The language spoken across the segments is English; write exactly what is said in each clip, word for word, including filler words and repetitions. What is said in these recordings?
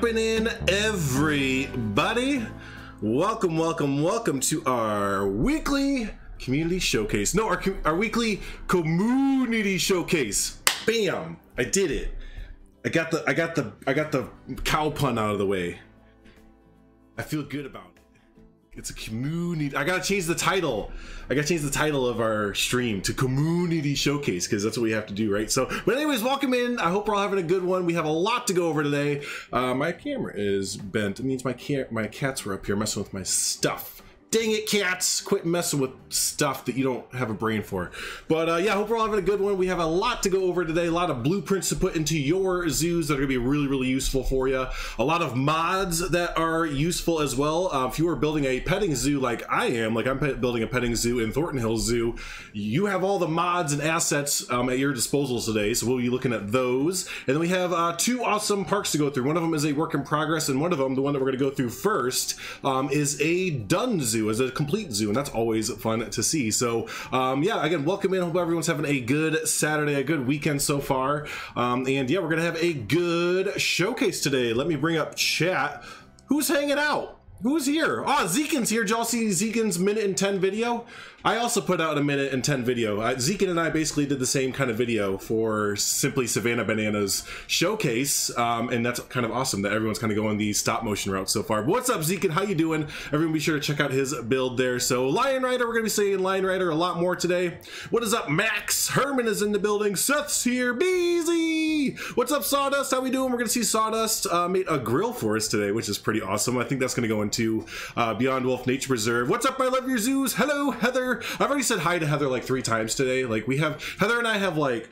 jumping in, everybody. Welcome, welcome, welcome to our weekly community showcase. No, our, our weekly community showcase. Bam! I did it. I got the I got the I got the cow pun out of the way. I feel good about it. It's a community. I gotta change the title. I gotta change the title of our stream to community showcase because that's what we have to do, right? So, but anyways, welcome in. I hope we're all having a good one. We have a lot to go over today. Uh, my camera is bent. It means my cat, my cats were up here messing with my stuff. Dang it, cats! Quit messing with stuff that you don't have a brain for. But uh, yeah, I hope we're all having a good one. We have a lot to go over today. A lot of blueprints to put into your zoos that are gonna be really, really useful for you. A lot of mods that are useful as well. Uh, if you are building a petting zoo like I am, like I'm building a petting zoo in Thornton Hills Zoo, you have all the mods and assets um, at your disposal today. So we'll be looking at those. And then we have uh, two awesome parks to go through. One of them is a work in progress, and one of them, the one that we're gonna go through first, um, is a done zoo. As a complete zoo, and that's always fun to see. So um yeah, again, welcome in. Hope everyone's having a good Saturday, a good weekend so far. Um and yeah, we're gonna have a good showcase today. Let me bring up chat. Who's hanging out? Who's here? Oh, Zekin's here. Did y'all see Zekin's minute and ten video? I also put out a minute and ten video. Uh, Zekin and I basically did the same kind of video for Simply Savannah Bananas showcase, um, and that's kind of awesome that everyone's kind of going the stop motion route so far. But what's up, Zekin? How you doing? Everyone be sure to check out his build there. So Lion Rider, we're gonna be saying Lion Rider a lot more today. What is up, Max? Herman is in the building. Seth's here. Beezy! What's up, Sawdust? How we doing? We're gonna see Sawdust uh, made a grill for us today, which is pretty awesome. I think that's gonna go into uh, Beyond Wolf Nature Preserve. What's up, I love your zoos? Hello, Heather. I've already said hi to Heather like three times today. Like we have, Heather and I have like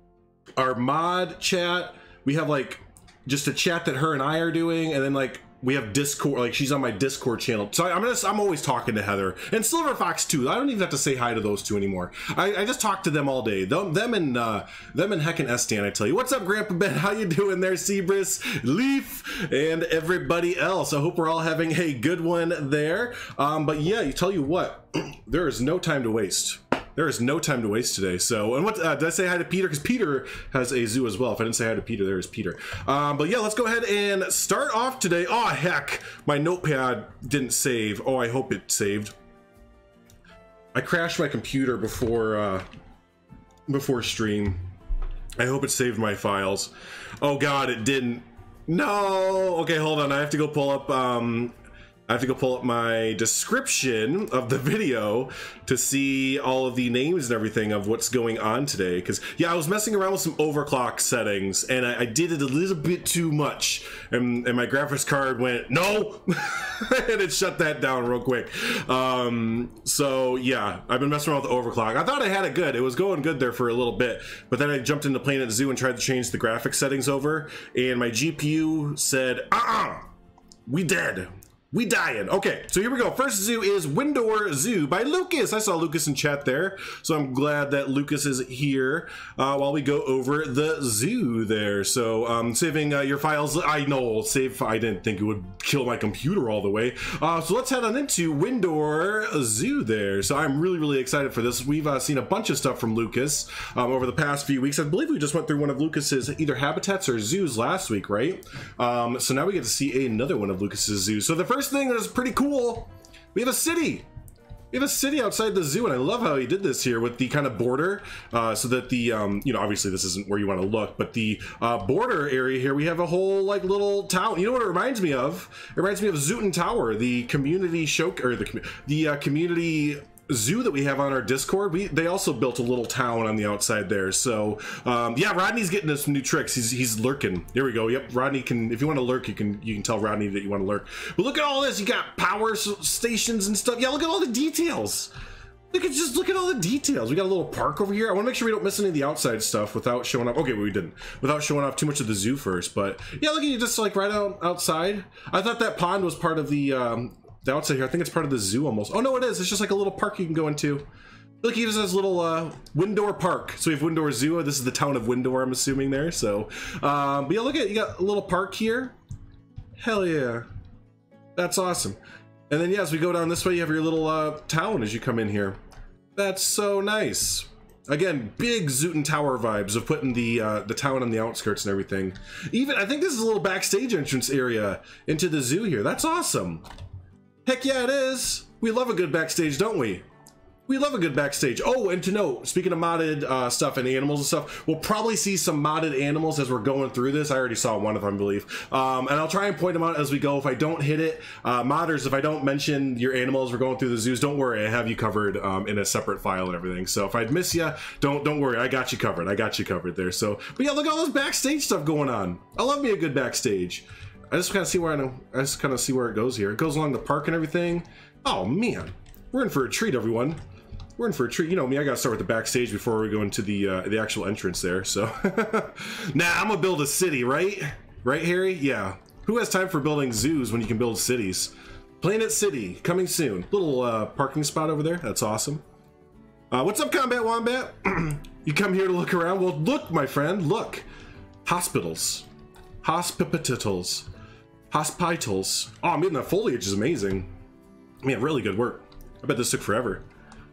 our mod chat. We have like just a chat that her and I are doing. And then like we have Discord, like she's on my Discord channel. So I'm just, I'm always talking to Heather and Silver Fox too. I don't even have to say hi to those two anymore. I, I just talk to them all day. Them, them and uh, them and Heckin' Estan, I tell you. What's up, Grandpa Ben? How you doing there, Seabrus, Leaf, and everybody else? I hope we're all having a good one there. Um, but yeah, you tell you what, there is no time to waste. There is no time to waste today. So, and what uh, did I say hi to Peter? Because Peter has a zoo as well. If I didn't say hi to Peter, there is Peter. Um, but yeah, let's go ahead and start off today. Oh heck, my notepad didn't save. Oh, I hope it saved. I crashed my computer before uh, before stream. I hope it saved my files. Oh God, it didn't. No. Okay, hold on. I have to go pull up. Um, I have to go pull up my description of the video to see all of the names and everything of what's going on today. Because, yeah, I was messing around with some overclock settings, and I, I did it a little bit too much. And, and my graphics card went, no! And it shut that down real quick. Um, so, yeah, I've been messing around with the overclock. I thought I had it good. It was going good there for a little bit. But then I jumped into Planet Zoo and tried to change the graphics settings over. And my G P U said, uh-uh, we dead. We dying. Okay, so here we go. First zoo is Windor Zoo by Lucas. I saw Lucas in chat there, so I'm glad that Lucas is here uh, while we go over the zoo there. So um, saving uh, your files, I know, save, I didn't think it would kill my computer all the way. Uh, so let's head on into Windor Zoo there. So I'm really, really excited for this. We've uh, seen a bunch of stuff from Lucas um, over the past few weeks. I believe we just went through one of Lucas's either habitats or zoos last week, right? Um, so now we get to see another one of Lucas's zoos. So the first thing that is pretty cool, we have a city. We have a city outside the zoo, and I love how he did this here with the kind of border, uh, so that the, um, you know, obviously this isn't where you want to look, but the uh, border area here, we have a whole like little town. You know what it reminds me of? It reminds me of Zooton Tower, the community show, or the the uh, community zoo that we have on our Discord. We they also built a little town on the outside there. So um yeah, Rodney's getting us some new tricks. He's he's lurking. Here we go. Yep, Rodney can, if you want to lurk, you can you can tell Rodney that you want to lurk. But look at all this. You got power stations and stuff. Yeah, look at all the details. Look at just look at all the details. We got a little park over here. I want to make sure we don't miss any of the outside stuff without showing off. Okay, well, we didn't. Without showing off too much of the zoo first. But yeah, look at you, just like right out outside. I thought that pond was part of the um the outside here. I think it's part of the zoo almost. Oh no, it is. It's just like a little park you can go into. Look, he just has a little uh, Windor Park. So we have Windor Zoo. This is the town of Windor, I'm assuming there. So, um, but yeah, look at, you got a little park here. Hell yeah. That's awesome. And then, yeah, as we go down this way, you have your little uh, town as you come in here. That's so nice. Again, big Zootin Tower vibes of putting the uh, the town on the outskirts and everything. Even, I think this is a little backstage entrance area into the zoo here. That's awesome. Heck yeah, it is. We love a good backstage, don't we? We love a good backstage. Oh, and to note, speaking of modded uh, stuff and animals and stuff, we'll probably see some modded animals as we're going through this. I already saw one of them, I believe. Um, and I'll try and point them out as we go. If I don't hit it, uh, modders, if I don't mention your animals, we're going through the zoos, don't worry, I have you covered um, in a separate file and everything. So if I'd miss you, don't don't worry, I got you covered. I got you covered there. So, but yeah, look at all this backstage stuff going on. I love me a good backstage. I just kind of see where I know. I just kind of see where it goes here. It goes along the park and everything. Oh man, we're in for a treat, everyone. We're in for a treat. You know me, I gotta start with the backstage before we go into the uh, the actual entrance there. So, nah, I'm gonna build a city, right? Right, Harry? Yeah. Who has time for building zoos when you can build cities? Planet City coming soon. Little uh, parking spot over there. That's awesome. Uh, what's up, Combat Wombat? You come here to look around? Well, look, my friend. Look. Hospitals. Hospitals. Hospitals. Oh, I mean, the foliage is amazing. Man, really good work. I bet this took forever.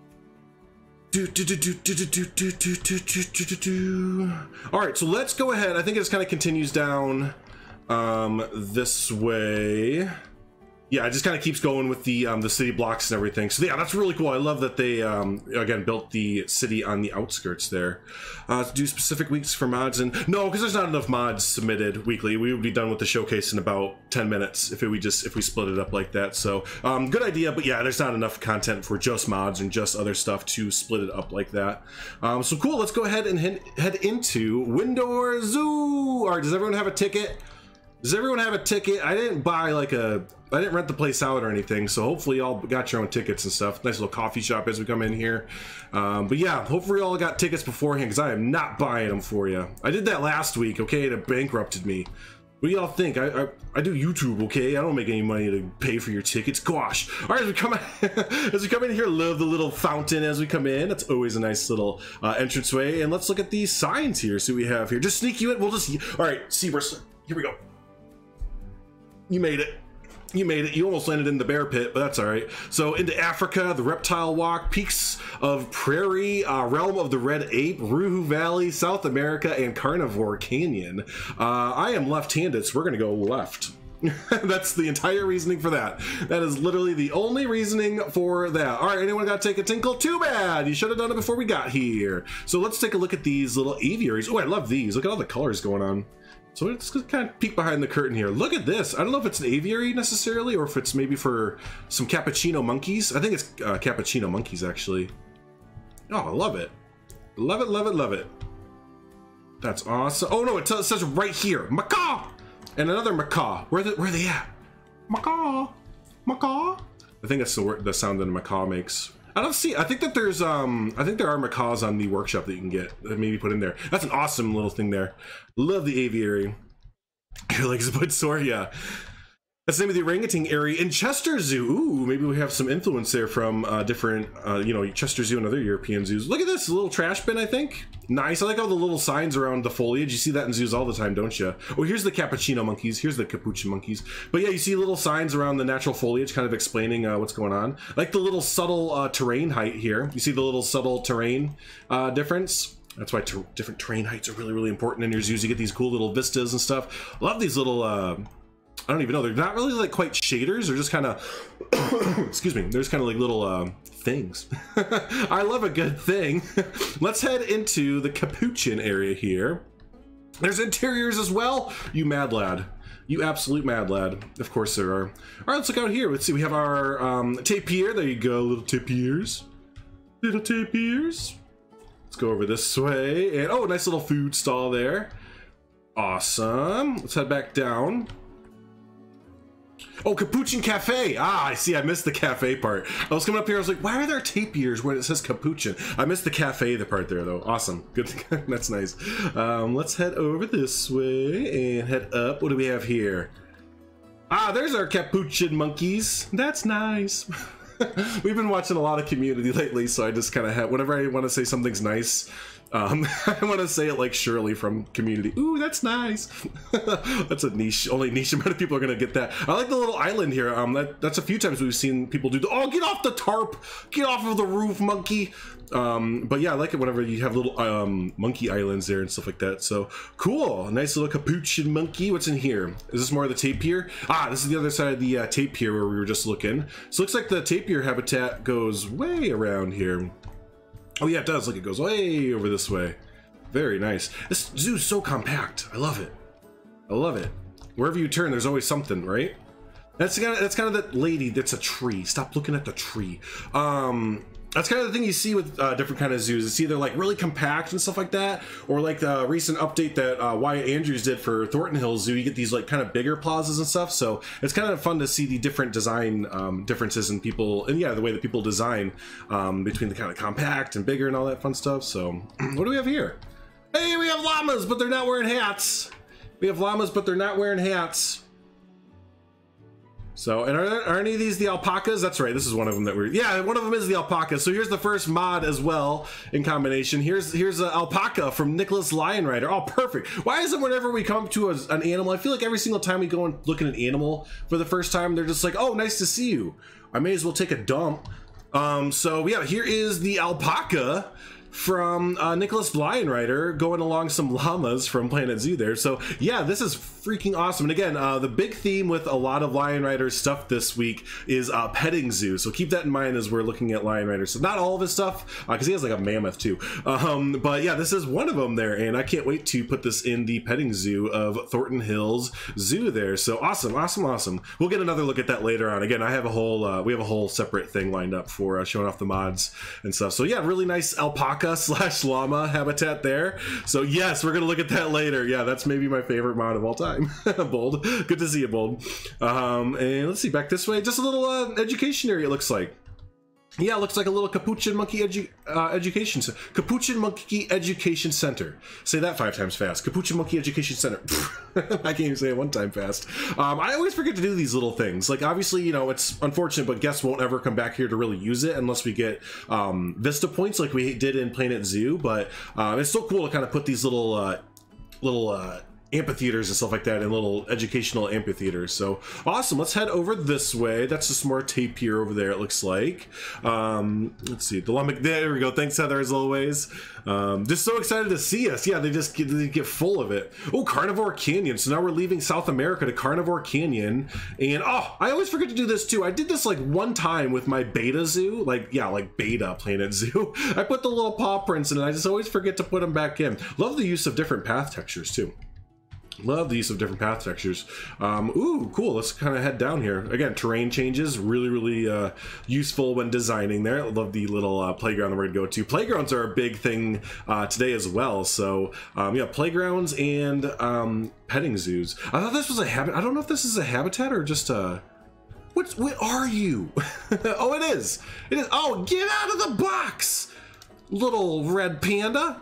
Do, do, do, do, do, do, do, do, do, do, do, do, do. All right, so let's go ahead. I think it just kind of continues down um, this way. Yeah, it just kind of keeps going with the um, the city blocks and everything. So yeah, that's really cool. I love that they um, again built the city on the outskirts there. Uh, to do specific weeks for mods, and no, because there's not enough mods submitted weekly. We would be done with the showcase in about ten minutes if it, we just if we split it up like that. So um, good idea, but yeah, there's not enough content for just mods and just other stuff to split it up like that. Um, so cool. Let's go ahead and head, head into Windor Zoo. All right, does everyone have a ticket? Does everyone have a ticket? I didn't buy like a, I didn't rent the place out or anything, so hopefully y'all got your own tickets and stuff. Nice little coffee shop as we come in here. Um, but yeah, hopefully y'all got tickets beforehand, because I am not buying them for you. I did that last week, okay? It bankrupted me. What do y'all think? I, I I do YouTube, okay? I don't make any money to pay for your tickets. Gosh. All right, as we come in, as we come in here, love the little fountain as we come in. That's always a nice little uh, entranceway. And let's look at these signs here. See what we have here. Just sneak you in. We'll just. All right, see where. Here we go. You made it. You made it. You almost landed in the bear pit, but that's all right. So into Africa, the Reptile Walk, Peaks of Prairie, uh, Realm of the Red Ape, Ruhu Valley, South America, and Carnivore Canyon. Uh, I am left-handed, so we're gonna go left. That's the entire reasoning for that. That is literally the only reasoning for that. All right, anyone got to take a tinkle? Too bad. You should have done it before we got here. So let's take a look at these little aviaries. Oh, I love these. Look at all the colors going on. So let's kind of peek behind the curtain here. Look at this. I don't know if it's an aviary necessarily, or if it's maybe for some cappuccino monkeys. I think it's uh, cappuccino monkeys, actually. Oh, I love it. Love it, love it, love it. That's awesome. Oh, no, it, it says right here, macaw. And another macaw. Where, the, where are they at? Macaw. Macaw. I think that's the, word, the sound that a macaw makes. I don't see. I think that there's um. I think there are macaws on the workshop that you can get that maybe put in there. That's an awesome little thing there. Love the aviary. Your legs a bit sore, yeah. That's the name of the orangutan area in Chester Zoo. Ooh, maybe we have some influence there from uh, different, uh, you know, Chester Zoo and other European zoos. Look at this little trash bin, I think. Nice. I like all the little signs around the foliage. You see that in zoos all the time, don't you? Oh, here's the cappuccino monkeys. Here's the capuchin monkeys. But yeah, you see little signs around the natural foliage kind of explaining uh, what's going on. I like the little subtle uh, terrain height here. You see the little subtle terrain uh, difference? That's why ter different terrain heights are really, really important in your zoos. You get these cool little vistas and stuff. Love these little... Uh, I don't even know. They're not really like quite shaders. They're just kind of, excuse me. They're just kind of like little uh, things. I love a good thing. Let's head into the capuchin area here. There's interiors as well. You mad lad. You absolute mad lad. Of course there are. All right, let's look out here. Let's see. We have our um, tapir. There you go, little tapirs. Little tapirs. Let's go over this way. And oh, nice little food stall there. Awesome. Let's head back down. Oh, Capuchin Cafe. Ah, I see. I missed the cafe part. I was coming up here. I was like, why are there tapirs when it says Capuchin? I missed the cafe, the part there, though. Awesome. Good. That's nice. Um, let's head over this way and head up. What do we have here? Ah, there's our Capuchin monkeys. That's nice. We've been watching a lot of Community lately, so I just kind of have, whenever I want to say something's nice, Um, I want to say it like Shirley from Community. Ooh, that's nice. That's a niche. Only niche amount of people are gonna get that. I like the little island here. Um, that, that's a few times we've seen people do. The, oh, get off the tarp! Get off of the roof, monkey! Um, but yeah, I like it whenever you have little um, monkey islands there and stuff like that. So cool, nice little capuchin monkey. What's in here? Is this more of the tapir? Ah, this is the other side of the uh, tapir where we were just looking. So it looks like the tapir habitat goes way around here. Oh yeah, it does. Look, it goes way over this way. Very nice. This zoo's so compact. I love it. I love it. Wherever you turn, there's always something, right? That's kind of that's kind of that lady. That's a tree. Stop looking at the tree. Um, that's kind of the thing you see with uh, different kind of zoos. It's either like really compact and stuff like that, or like the recent update that uh, Wyatt Andrews did for Thornton Hills Zoo. You get these like kind of bigger plazas and stuff. So it's kind of fun to see the different design um, differences in people, and yeah, the way that people design um, between the kind of compact and bigger and all that fun stuff. So what do we have here? Hey, we have llamas, but they're not wearing hats. We have llamas, but they're not wearing hats. So, and are, are any of these the alpacas? That's right, this is one of them that we're, yeah, one of them is the alpaca. So here's the first mod as well in combination. Here's here's an alpaca from Nicholas Lion Rider. Oh, perfect. Why is it whenever we come to a, an animal, I feel like every single time we go and look at an animal for the first time, they're just like, oh, nice to see you. I may as well take a dump. Um, so yeah, here is the alpaca from uh, Nicholas Lion Rider going along some llamas from Planet Zoo there. So yeah, this is freaking awesome. And again, uh, the big theme with a lot of Lion Rider stuff this week is uh, petting zoo. So keep that in mind as we're looking at Lion Rider. So not all of his stuff, because uh, he has like a mammoth too. Um, but yeah, this is one of them there. And I can't wait to put this in the petting zoo of Thornton Hills Zoo there. So awesome, awesome, awesome. We'll get another look at that later on. Again, I have a whole, uh, we have a whole separate thing lined up for uh, showing off the mods and stuff. So yeah, really nice alpaca slash llama habitat there. So yes, we're gonna look at that later. Yeah, that's maybe my favorite mod of all time. Bold, good to see you, Bold. Um, and let's see, back this way, just a little uh, education area, it looks like. Yeah, it looks like a little Capuchin Monkey edu uh, Education Center. Capuchin Monkey Education Center. Say that five times fast. Capuchin Monkey Education Center. I can't even say it one time fast. Um, I always forget to do these little things. Like, obviously, you know, it's unfortunate, but guests won't ever come back here to really use it unless we get um, Vista points like we did in Planet Zoo. But uh, it's so cool to kind of put these little, uh, little, uh, amphitheaters and stuff like that, and little educational amphitheaters. So awesome. Let's head over this way. That's just more tape here over there, it looks like. Um let's see, the llama, there we go. Thanks, Heather, as always. Um just so excited to see us. Yeah, they just get, they get full of it. Oh, Carnivore Canyon. So now we're leaving South America to Carnivore Canyon. And oh, I always forget to do this too. I did this like one time with my beta zoo, like yeah like beta Planet Zoo. I put the little paw prints in and I just always forget to put them back in. Love the use of different path textures too. Love the use of different path textures. Um, ooh, cool. Let's kind of head down here. Again, terrain changes, really, really uh, useful when designing there. I love the little uh, playground that we're gonna go to. Playgrounds are a big thing uh, today as well. So um, yeah, playgrounds and um, petting zoos. I thought this was a habit. I don't know if this is a habitat or just a... What, what are you? Oh, it is. It is. Oh, get out of the box, little red panda.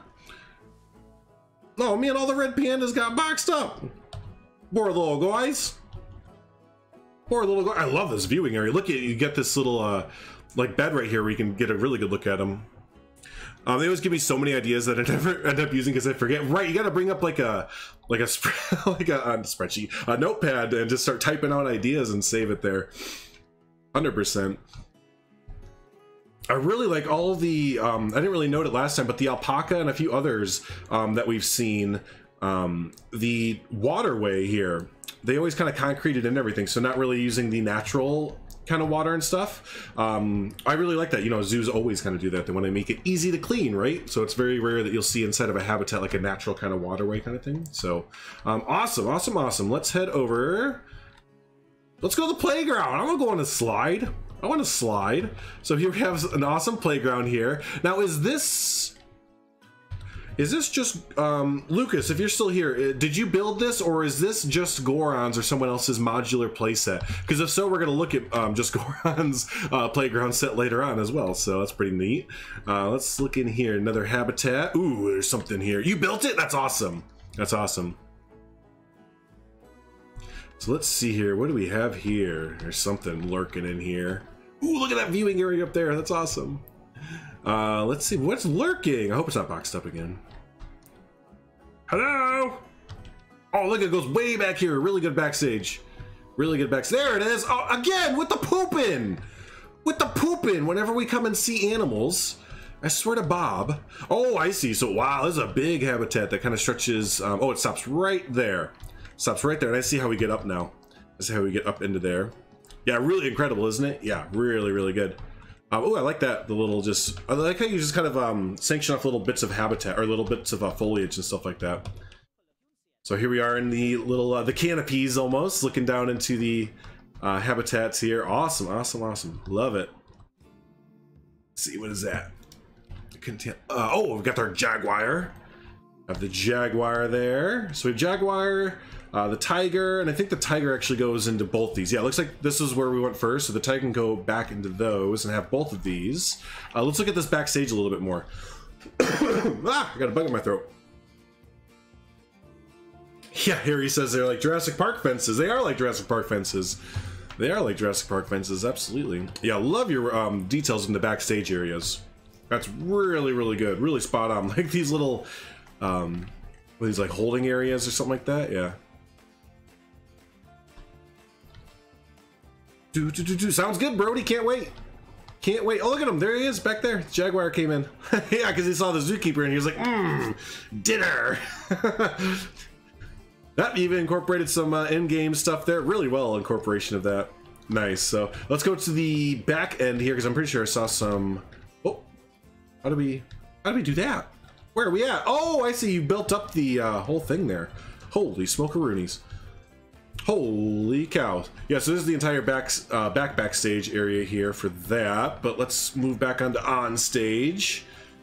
Oh man, all the red pandas got boxed up. Poor little guys. Poor little guy. I love this viewing area. Look at you get this little uh, like bed right here where you can get a really good look at them. Um, they always give me so many ideas that I never end up using because I forget. Right, you got to bring up like a like a like a, a spreadsheet, a notepad, and just start typing out ideas and save it there. one hundred percent. I really like all of the, um, I didn't really note it last time, but the alpaca and a few others um, that we've seen, um, the waterway here, they always kind of concreted in everything, so not really using the natural kind of water and stuff. Um, I really like that. You know, zoos always kind of do that. They want to make it easy to clean, right? So it's very rare that you'll see inside of a habitat like a natural kind of waterway kind of thing. So um, awesome, awesome, awesome. Let's head over. Let's go to the playground. I'm gonna go on a slide. I want to slide. So here we have an awesome playground here. Now, is this is this just um, Lucas? If you're still here, did you build this, or is this just Goron's or someone else's modular playset? Because if so, we're going to look at um, just Goron's uh, playground set later on as well. So that's pretty neat. Uh, let's look in here. Another habitat. Ooh, there's something here. You built it? That's awesome. That's awesome. So let's see here. What do we have here? There's something lurking in here. Ooh, look at that viewing area up there. That's awesome. Uh, let's see, what's lurking? I hope it's not boxed up again. Hello? Oh, look, it goes way back here. Really good backstage. Really good backstage. There it is. Oh, again, with the pooping. With the pooping whenever we come and see animals. I swear to Bob. Oh, I see. So, wow, this is a big habitat that kind of stretches. Um, oh, it stops right there. Stops right there. And I see how we get up now. I see how we get up into there. Yeah, really incredible, isn't it? Yeah, really, really good. Um, oh, I like that. The little just, I like how you just kind of um, sanction off little bits of habitat or little bits of uh, foliage and stuff like that. So here we are in the little, uh, the canopies almost, looking down into the uh, habitats here. Awesome, awesome, awesome. Love it. Let's see, what is that? Uh, oh, we've got our jaguar. Have the jaguar there. So we have jaguar, uh, the tiger, and I think the tiger actually goes into both these. Yeah, it looks like this is where we went first, so the tiger can go back into those and have both of these. Uh, let's look at this backstage a little bit more. Ah, I got a bug in my throat. Yeah, here he says they're like Jurassic Park fences. They are like Jurassic Park fences. They are like Jurassic Park fences, absolutely. Yeah, love your um, details in the backstage areas. That's really, really good. Really spot on. Like these little, um, these like holding areas or something like that. Yeah. Do, do, do, do. Sounds good, Brody. Can't wait. Can't wait. Oh, look at him. There he is back there. Jaguar came in. Yeah, because he saw the zookeeper and he was like, mmm, dinner. That even incorporated some uh, in-game stuff there. Really well incorporation of that. Nice. So let's go to the back end here because I'm pretty sure I saw some. Oh, how do we? How do we do that? Where are we at? Oh, I see. You built up the uh, whole thing there. Holy smokeroonies. Holy cow. Yeah, so this is the entire back, uh, back backstage area here for that. But let's move back onto on stage.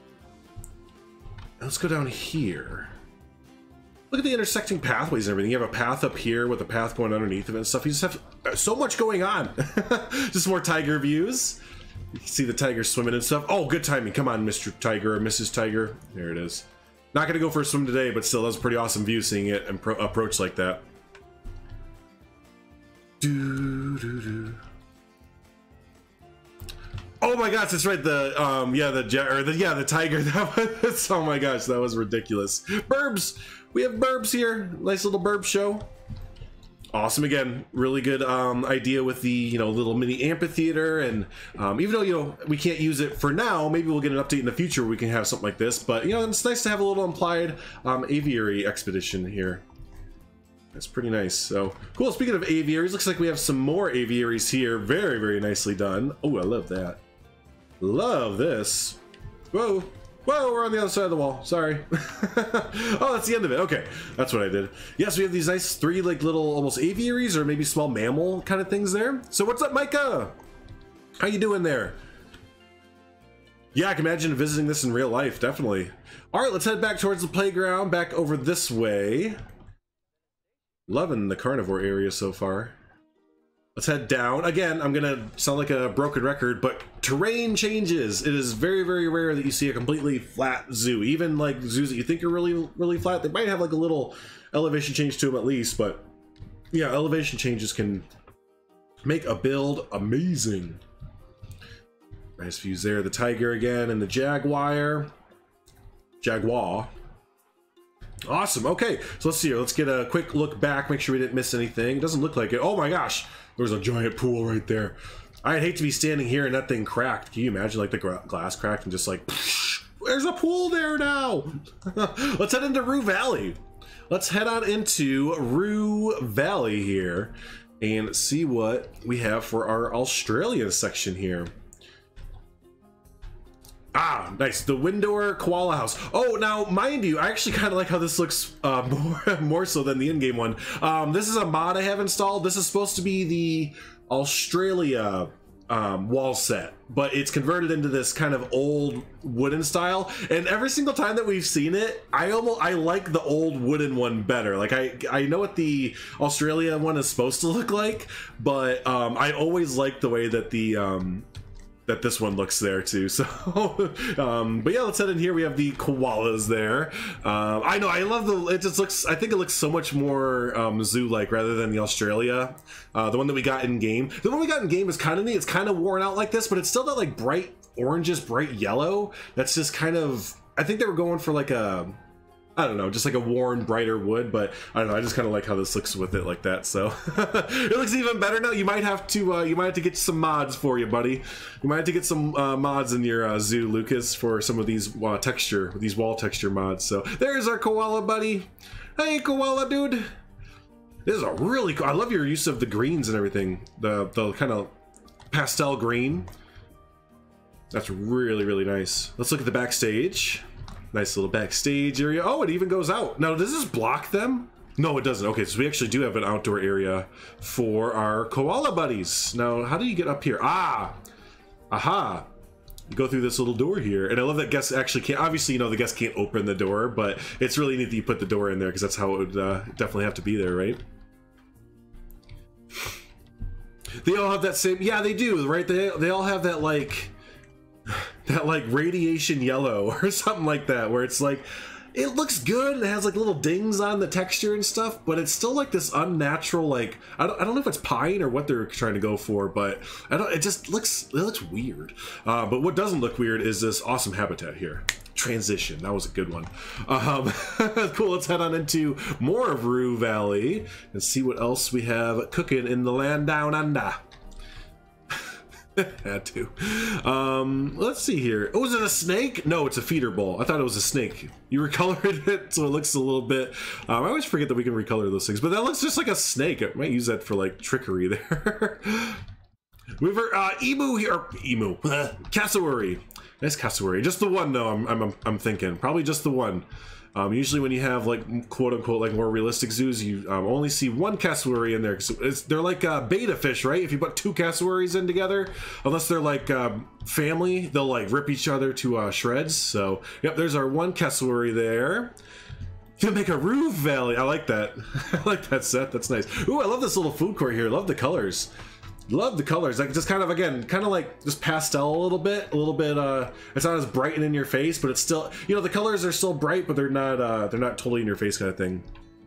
Let's go down here. Look at the intersecting pathways and everything. You have a path up here with a path going underneath of it and stuff. You just have so much going on. Just more tiger views. You can see the tiger swimming and stuff. Oh, good timing. Come on, Mister Tiger or Missus Tiger. There it is. Not going to go for a swim today, but still, that was a pretty awesome view seeing it and approach like that. Doo, doo, doo. Oh my gosh, that's right. The um, yeah, the or the yeah, the tiger. That was. Oh my gosh, that was ridiculous. Burbs. We have burbs here. Nice little burb show. Awesome. Again, really good um, idea with the you know little mini amphitheater, and um, even though you know we can't use it for now, maybe we'll get an update in the future where we can have something like this. But you know, it's nice to have a little implied um, aviary expedition here. That's pretty nice. So cool. Speaking of aviaries, looks like we have some more aviaries here. Very, very nicely done. Oh, I love that. Love this. Whoa. Whoa, we're on the other side of the wall. Sorry. Oh, that's the end of it. Okay, that's what I did. Yes, we have these nice three like little almost aviaries or maybe small mammal kind of things there. So what's up, Micah? How you doing there? Yeah, I can imagine visiting this in real life, definitely. All right, let's head back towards the playground, back over this way. Loving the carnivore area so far. Let's head down. Again, I'm gonna sound like a broken record, but terrain changes. It is very, very rare that you see a completely flat zoo. Even like zoos that you think are really, really flat, they might have like a little elevation change to them at least, but yeah, elevation changes can make a build amazing. Nice views there. The tiger again and the jaguar. Jaguar. Awesome. Okay, so let's see here. Let's get a quick look back, make sure we didn't miss anything. It doesn't look like it. Oh my gosh, there's a giant pool right there. I'd hate to be standing here and that thing cracked. Can you imagine like the glass cracked and just like, psh, there's a pool there now. Let's head into Rue Valley. Let's head on into Rue Valley here and see what we have for our Australia section here. Ah, nice. The Windor Koala House. Oh, now, mind you, I actually kind of like how this looks uh, more, more so than the in-game one. Um, this is a mod I have installed. This is supposed to be the Australia um, wall set, but it's converted into this kind of old wooden style. And every single time that we've seen it, I almost I like the old wooden one better. Like I I know what the Australia one is supposed to look like, but um, I always like the way that the um, that this one looks there too. So um but yeah, let's head in here. We have the koalas there. um I know, I love the, it just looks, I think it looks so much more um zoo like rather than the Australia uh the one that we got in game. The one we got in game is kind of neat. It's kind of worn out like this, but it's still that like bright orangish bright yellow that's just kind of, I think they were going for like a, I don't know, just like a worn, brighter wood, but I don't know, I just kind of like how this looks with it like that, so. It looks even better now. You might have to, uh, you might have to get some mods for you, buddy. You might have to get some uh, mods in your uh, zoo, Lucas, for some of these uh, texture, these wall texture mods. So there's our koala buddy. Hey, koala dude. This is a really cool, I love your use of the greens and everything. The, the kind of pastel green. That's really, really nice. Let's look at the backstage. Nice little backstage area. Oh, it even goes out. Now, does this block them? No, it doesn't. Okay, so we actually do have an outdoor area for our koala buddies. Now, how do you get up here? Ah, aha. You go through this little door here. And I love that guests actually can't, obviously, you know, the guests can't open the door, but it's really neat that you put the door in there because that's how it would uh, definitely have to be there, right? They all have that same, yeah, they do, right? They, they all have that, like, that like radiation yellow or something like that, where it's like it looks good and it has like little dings on the texture and stuff, but it's still like this unnatural, like I don't, I don't know if it's pine or what they're trying to go for, but I don't, it just looks, it looks weird. Uh, but what doesn't look weird is this awesome habitat here. Transition, that was a good one. Um, cool, let's head on into more of Rue Valley and see what else we have cooking in the land down under. Had to. Um, let's see here. Oh, is it a snake? No, it's a feeder bowl. I thought it was a snake. You recolored it so it looks a little bit. Um, I always forget that we can recolor those things, but that looks just like a snake. I might use that for like trickery there. We've uh, emu here. Emu. Cassowary. Nice cassowary. Just the one though. I'm, I'm, I'm thinking probably just the one. Um, usually when you have like quote unquote like more realistic zoos, you um, only see one cassowary in there because it's, they're like uh, beta fish, right? If you put two cassowaries in together, unless they're like um, family, they'll like rip each other to uh, shreds. So yep, there's our one cassowary there. You make a roof valley. I like that. I like that set. That's nice. Ooh, I love this little food court here. Love the colors. Love the colors, like just kind of again kind of like just pastel a little bit a little bit uh it's not as bright and in your face, but it's still, you know, the colors are still bright, but they're not uh they're not totally in your face kind of thing.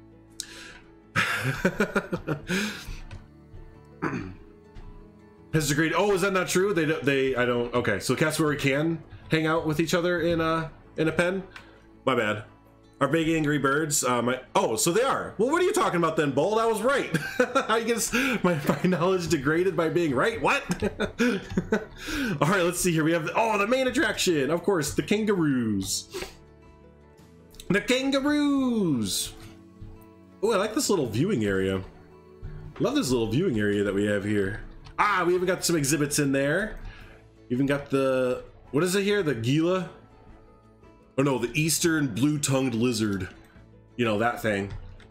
Has agreed. Oh, is that not true? They they I don't. Okay, so cassowary can hang out with each other in a in a pen. My bad. Our big angry birds. Um, I, oh, so they are. Well, what are you talking about then, Bold? I was right. I guess my, my knowledge degraded by being right. What? All right, let's see here. We have, the, oh, the main attraction. Of course, the kangaroos. The kangaroos. Oh, I like this little viewing area. Love this little viewing area that we have here. Ah, we even got some exhibits in there. Even got the, what is it here? The Gila? Oh no, the eastern blue-tongued lizard. You know, that thing.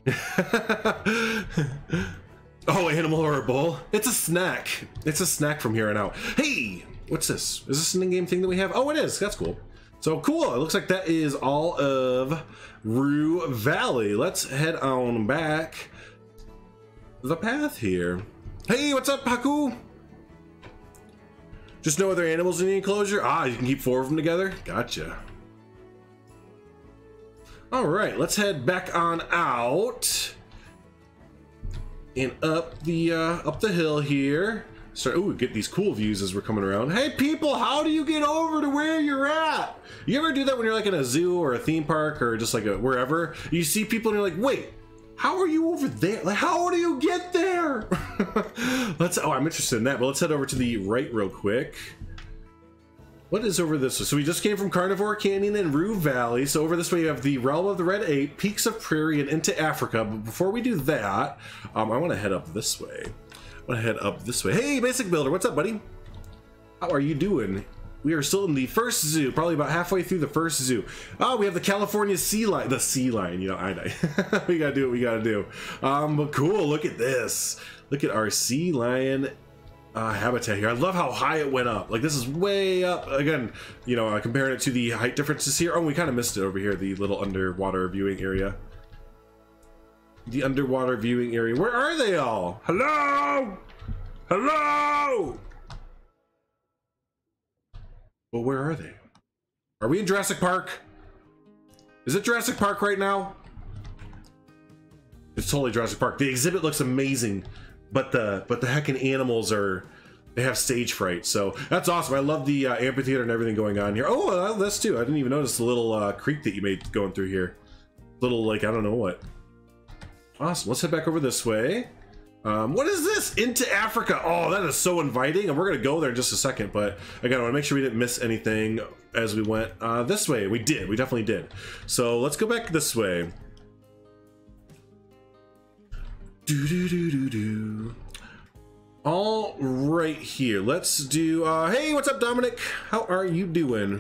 Oh, animal or a bull? It's a snack. It's a snack from here on out. Hey, what's this? Is this an in-game thing that we have? Oh, it is. That's cool. So cool. It looks like that is all of Rue Valley. Let's head on back the path here. Hey, what's up, Haku? Just no other animals in the enclosure? Ah, you can keep four of them together? Gotcha. All right, let's head back on out and up the uh, up the hill here. Start. Ooh, get these cool views as we're coming around. Hey, people, how do you get over to where you're at? You ever do that when you're like in a zoo or a theme park or just like a wherever? You see people and you're like, wait, how are you over there? Like, how do you get there? Let's. Oh, I'm interested in that. But let's head over to the right real quick. What is over this way? So we just came from Carnivore Canyon and Rue Valley. So over this way you have the Realm of the Red Ape, Peaks of Prairie, and into Africa. But before we do that, um, I want to head up this way. I want to head up this way. Hey, Basic Builder, what's up, buddy? How are you doing? We are still in the first zoo, probably about halfway through the first zoo. Oh, we have the California sea lion. The sea lion, you know, I know. We gotta do what we gotta do. Um, but cool, look at this. Look at our sea lion Uh, habitat here. I love how high it went up. Like this is way up. Again, you know, uh, comparing it to the height differences here. Oh, we kind of missed it over here, the little underwater viewing area. The underwater viewing area. Where are they all? Hello? Hello? Well, where are they? Are we in Jurassic Park? Is it Jurassic Park right now? It's totally Jurassic Park. The exhibit looks amazing. But the but the heckin' animals are they have stage fright. So that's awesome. I love the uh, amphitheater and everything going on here. Oh, uh, that's too. I didn't even notice the little uh, creek that you made going through here. Little, like, I don't know what. Awesome. Let's head back over this way. Um, what is this? Into Africa. Oh, that is so inviting. And we're going to go there in just a second. But again, I want to make sure we didn't miss anything as we went uh, this way. We did. We definitely did. So let's go back this way. Do do do do do. All right, here. Let's do. Uh, hey, what's up, Dominic? How are you doing?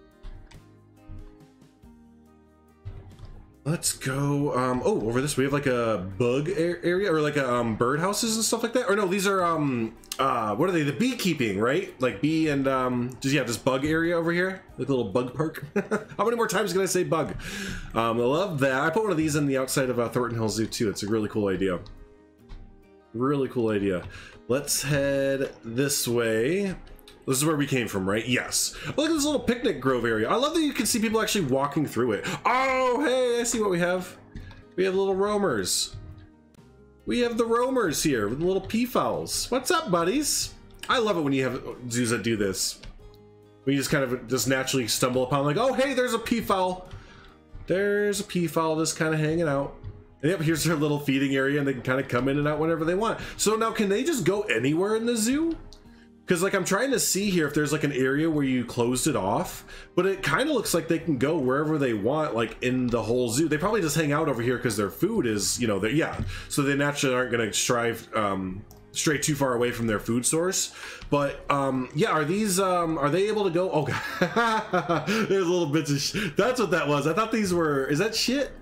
Let's go. Um, oh, over this we have like a bug area or like a um, bird houses and stuff like that. Or no, these are um, uh, what are they? The beekeeping, right? Like bee and um, just yeah, this bug area over here, like a little bug park. How many more times can I say bug? Um, I love that. I put one of these in the outside of uh, Thornton Hills Zoo too. It's a really cool idea. Really cool idea. Let's head this way. This is where we came from, right? Yes. Oh, look at this little picnic grove area. I love that you can see people actually walking through it. Oh, hey, I see what we have. We have little roamers. We have the roamers here with the little peafowls. What's up, buddies? I love it when you have zoos that do this. We just kind of just naturally stumble upon like, oh, hey, there's a peafowl. There's a peafowl just kind of hanging out. And yep, here's their little feeding area and they can kind of come in and out whenever they want. So now can they just go anywhere in the zoo? Because like I'm trying to see here if there's like an area where you closed it off, but it kind of looks like they can go wherever they want, like in the whole zoo. They probably just hang out over here because their food is, you know, yeah. So they naturally aren't going to strive um, stray too far away from their food source. But um, yeah, are these um, are they able to go? Oh, God. There's little bits of. Sh That's what that was. I thought these were. Is that shit?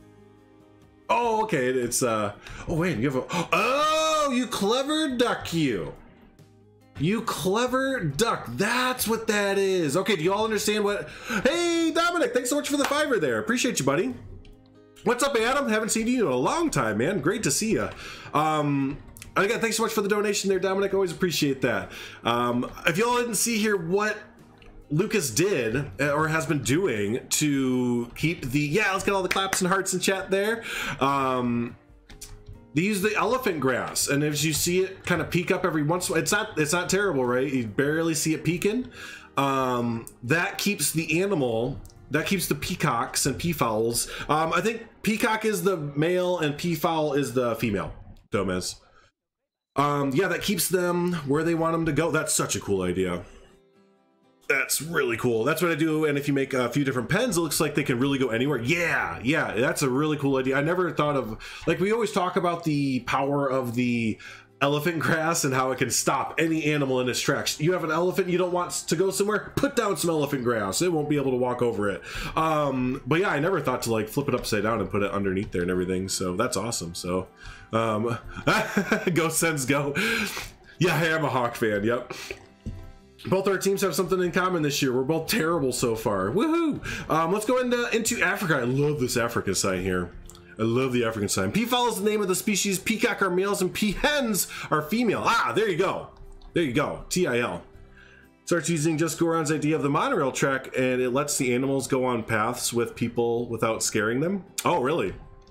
Oh, okay. It's uh. Oh wait, you have a. Oh, you clever duck, you. You clever duck. That's what that is. Okay, do you all understand what... Hey, Dominic, thanks so much for the fiver there. Appreciate you, buddy. What's up, Adam? Haven't seen you in a long time, man. Great to see you. Um, again, thanks so much for the donation there, Dominic. Always appreciate that. Um, if y'all didn't see here what Lucas did or has been doing to keep the... Yeah, let's get all the claps and hearts in chat there. Um... They use the elephant grass, and as you see it kind of peek up every once in a while, it's not it's not terrible, right? You barely see it peeking. Um, that keeps the animal, that keeps the peacocks and peafowls. Um, I think peacock is the male and peafowl is the female. Gomez. Um, yeah, that keeps them where they want them to go. That's such a cool idea. That's really cool. That's what I do. And if you make a few different pens, it looks like they can really go anywhere. Yeah, yeah, that's a really cool idea. I never thought of, like, we always talk about the power of the elephant grass and how it can stop any animal in its tracks. You have an elephant you don't want to go somewhere, put down some elephant grass. It won't be able to walk over it. Um, but yeah, I never thought to like flip it upside down and put it underneath there and everything. So that's awesome. So um, go Sens go. Yeah, I am a Hawk fan. Yep. Both our teams have something in common this year. We're both terrible so far. Woohoo! Um, let's go into, into Africa. I love this African sign here. I love the African sign. Peafowl is the name of the species. Peacock are males and peahens are female. Ah, there you go. There you go. T I L. Starts using Just Go Around's idea of the monorail track, and it lets the animals go on paths with people without scaring them. Oh, really?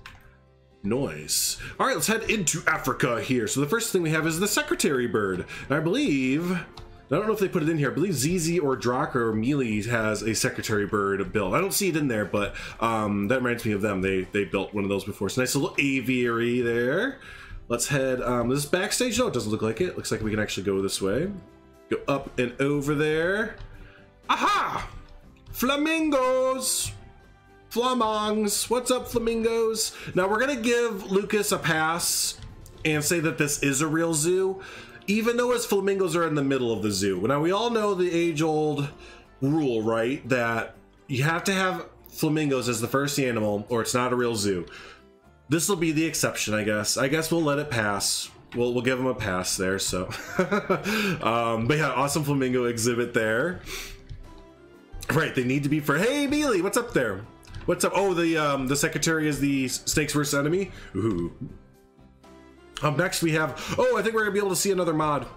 Noise. All right, let's head into Africa here. So the first thing we have is the secretary bird. And I believe... I don't know if they put it in here. I believe Z Z or Drock or Mealy has a secretary bird built. I don't see it in there, but um, that reminds me of them. They they built one of those before. It's a nice little aviary there. Let's head. Um, this is backstage. No, it doesn't look like it. Looks like we can actually go this way. Go up and over there. Aha! Flamingos! Flamongs. What's up, flamingos? Now we're gonna give Lucas a pass and say that this is a real zoo, even though his flamingos are in the middle of the zoo. Now, we all know the age-old rule, right? That you have to have flamingos as the first animal, or it's not a real zoo. This will be the exception, I guess. I guess we'll let it pass. We'll, we'll give him a pass there, so. um, but yeah, awesome flamingo exhibit there. Right, they need to be for... Hey, Mealy, what's up there? What's up? Oh, the, um, the secretary is the snake's worst enemy? Ooh. Up next we have, oh, I think we're gonna be able to see another mod.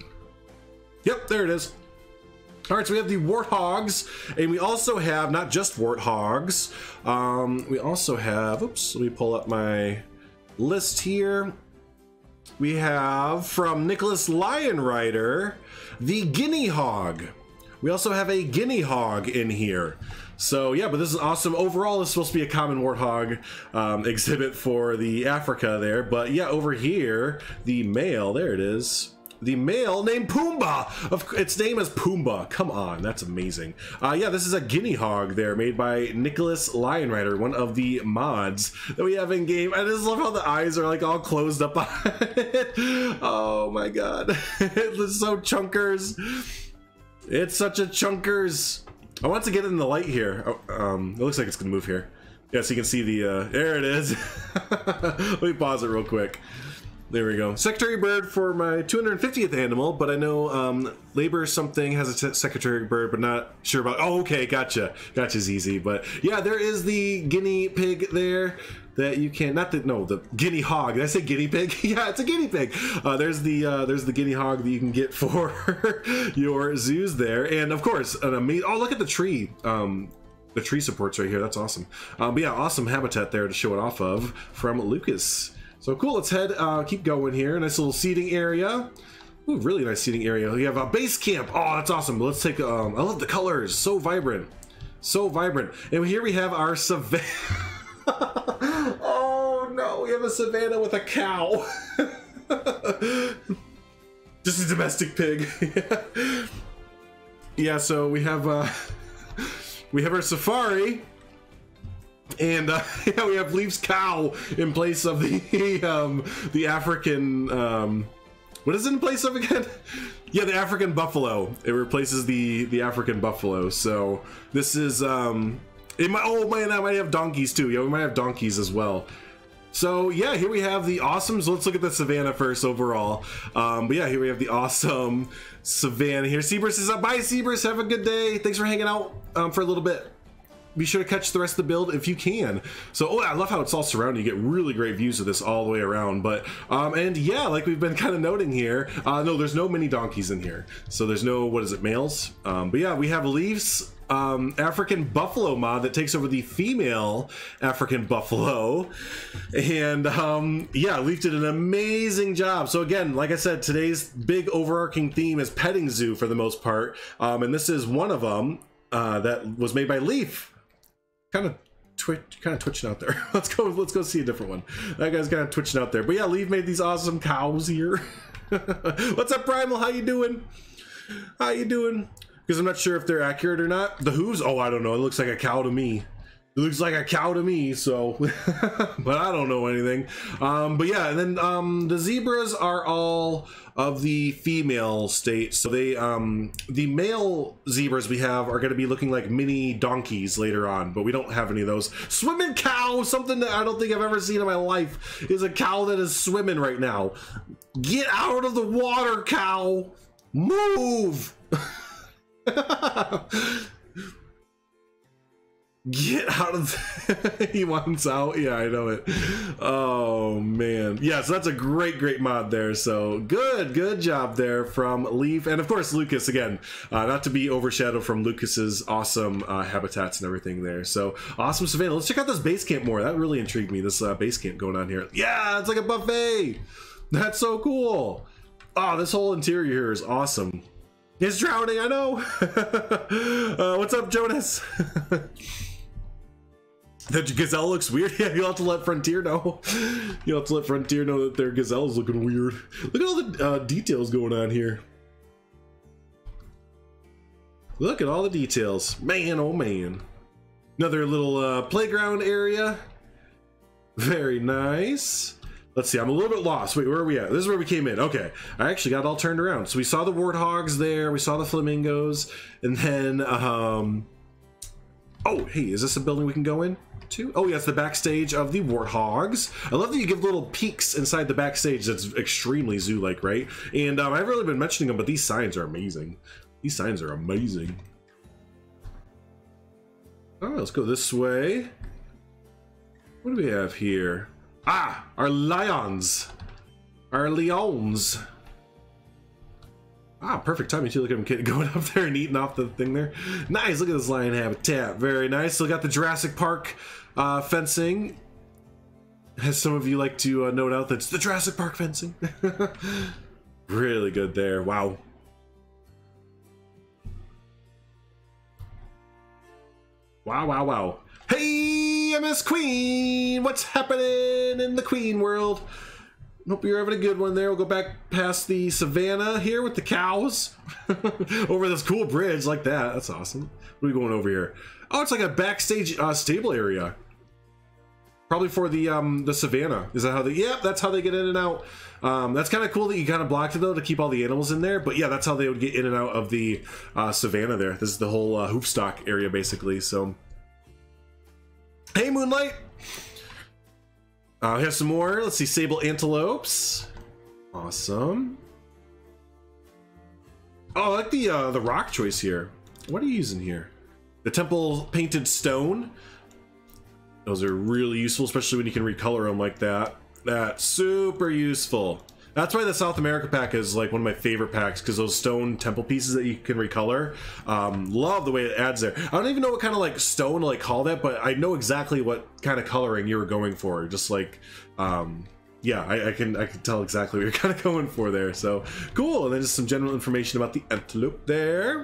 Yep, there it is. All right, so we have the warthogs, and we also have not just warthogs. Um, we also have, oops, let me pull up my list here. we have from Nicholas Lionrider, the guinea hog. We also have a guinea hog in here. So yeah, but this is awesome. Overall, this is supposed to be a common warthog um, exhibit for the Africa there. But yeah, over here, the male, there it is. The male named Pumbaa. Of, its name is Pumbaa. Come on, that's amazing. Uh, yeah, this is a guinea hog there made by Nicholas Lionrider, one of the mods that we have in game. I just love how the eyes are like all closed up on it. Oh my god, it's so chunkers. It's such a chunkers. I want to get in the light here. Oh, um, it looks like it's gonna move here. Yeah, so you can see the. Uh, there it is. Let me pause it real quick. There we go. Secretary bird for my two hundred fiftieth animal, but I know um, labor something has a secretary bird, but not sure about. Oh, okay, gotcha. Gotcha's easy, but yeah, there is the guinea pig there that you can. Not the no, the guinea hog. Did I say guinea pig? Yeah, it's a guinea pig. Uh, there's the uh, there's the guinea hog that you can get for your zoos there, and of course, an amazing. Oh, look at the tree. Um, the tree supports right here. That's awesome. Um, but yeah, awesome habitat there to show it off of from Lucas. So cool, let's head, uh, keep going here. Nice little seating area. Ooh, really nice seating area. We have a base camp. Oh, that's awesome. Let's take, um, I love the colors. So vibrant. So vibrant. And here we have our savannah. Oh no, we have a savannah with a cow. Just a domestic pig. Yeah, so we have, uh, we have our safari. And uh, yeah, we have Leaf's cow in place of the um, the African. Um, what is it in place of again? Yeah, the African buffalo. It replaces the the African buffalo. So this is um, it might. Oh man, I might have donkeys too. Yeah, we might have donkeys as well. So yeah, here we have the awesome. So let's look at the savannah first overall. Um, but yeah, here we have the awesome savannah here. Seabrus is up. Bye, Seabrus. Have a good day. Thanks for hanging out um, for a little bit. Be sure to catch the rest of the build if you can. So, oh, I love how it's all surrounded. You get really great views of this all the way around. But, um, and yeah, like we've been kind of noting here, uh, no, there's no mini donkeys in here. So there's no, what is it, males? Um, but yeah, we have Leaf's um, African buffalo mod that takes over the female African buffalo. And um, yeah, Leaf did an amazing job. So again, like I said, today's big overarching theme is petting zoo for the most part. Um, and this is one of them uh, that was made by Leaf. Kind of twitch, kind of twitching out there. Let's go. Let's go see a different one. That guy's kind of twitching out there. But yeah, Leaf made these awesome cows here. What's up, Primal? How you doing? How you doing? Because I'm not sure if they're accurate or not. The hooves? Oh, I don't know. It looks like a cow to me. It looks like a cow to me. So, but I don't know anything. Um, but yeah, and then um, the zebras are all of the female state. So they, um, the male zebras we have are going to be looking like mini donkeys later on, but we don't have any of those. Swimming cow, something that I don't think I've ever seen in my life, is a cow that is swimming right now. Get out of the water, cow. Move. Get out of the he wants out. Yeah, I know it. Oh man, yeah, so that's a great great mod there. So good good job there from Leaf, and of course Lucas again, uh, not to be overshadowed from Lucas's awesome uh, habitats and everything there. So awesome savannah. Let's check out this base camp more. That really intrigued me, this uh, base camp going on here. Yeah, it's like a buffet. That's so cool. Oh, this whole interior here is awesome. It's drowning, I know. uh, what's up, Jonas? The gazelle looks weird. Yeah, you'll have to let Frontier know. You'll have to let Frontier know that their gazelle is looking weird. Look at all the uh, details going on here. Look at all the details. Man, oh man. Another little uh, playground area. Very nice. Let's see, I'm a little bit lost. Wait, where are we at? This is where we came in. Okay, I actually got it all turned around. So we saw the warthogs there, we saw the flamingos, and then, um, oh, hey, is this a building we can go in to? Oh, yeah, it's the backstage of the warthogs. I love that you give little peeks inside the backstage. That's extremely zoo-like, right? And um, I've really been mentioning them, but these signs are amazing. These signs are amazing. All right, let's go this way. What do we have here? Ah, our lions. Our leons. Ah, perfect timing too. Look at him going up there and eating off the thing there. Nice, look at this lion habitat. Very nice. Still got the Jurassic Park uh, fencing. as some of you like to uh, note out, that's the Jurassic Park fencing. Really good there. Wow. Wow, wow, wow. Hey, M S Queen! What's happening in the Queen world? Hope you're having a good one there. We'll go back past the savannah here with the cows. Over this cool bridge like that. That's awesome. What are we going over here? Oh, it's like a backstage uh, stable area. Probably for the um, the savannah. Is that how they... Yep, that's how they get in and out. Um, that's kind of cool that you kind of blocked it, though, to keep all the animals in there. But yeah, that's how they would get in and out of the uh, savannah there. This is the whole uh, hoofstock area, basically. So... Hey, Moonlight! Uh, we have some more. Let's see, sable antelopes. Awesome. Oh, I like the uh, the rock choice here. What are you using here? The temple painted stone. Those are really useful, especially when you can recolor them like that. That's super useful. That's why the South America pack is like one of my favorite packs, because those stone temple pieces that you can recolor, um, love the way it adds there. I don't even know what kind of like stone to like call that, but I know exactly what kind of coloring you were going for. Just like, um, yeah, I, I can I can tell exactly what you're kind of going for there. So cool. And then just some general information about the antelope there.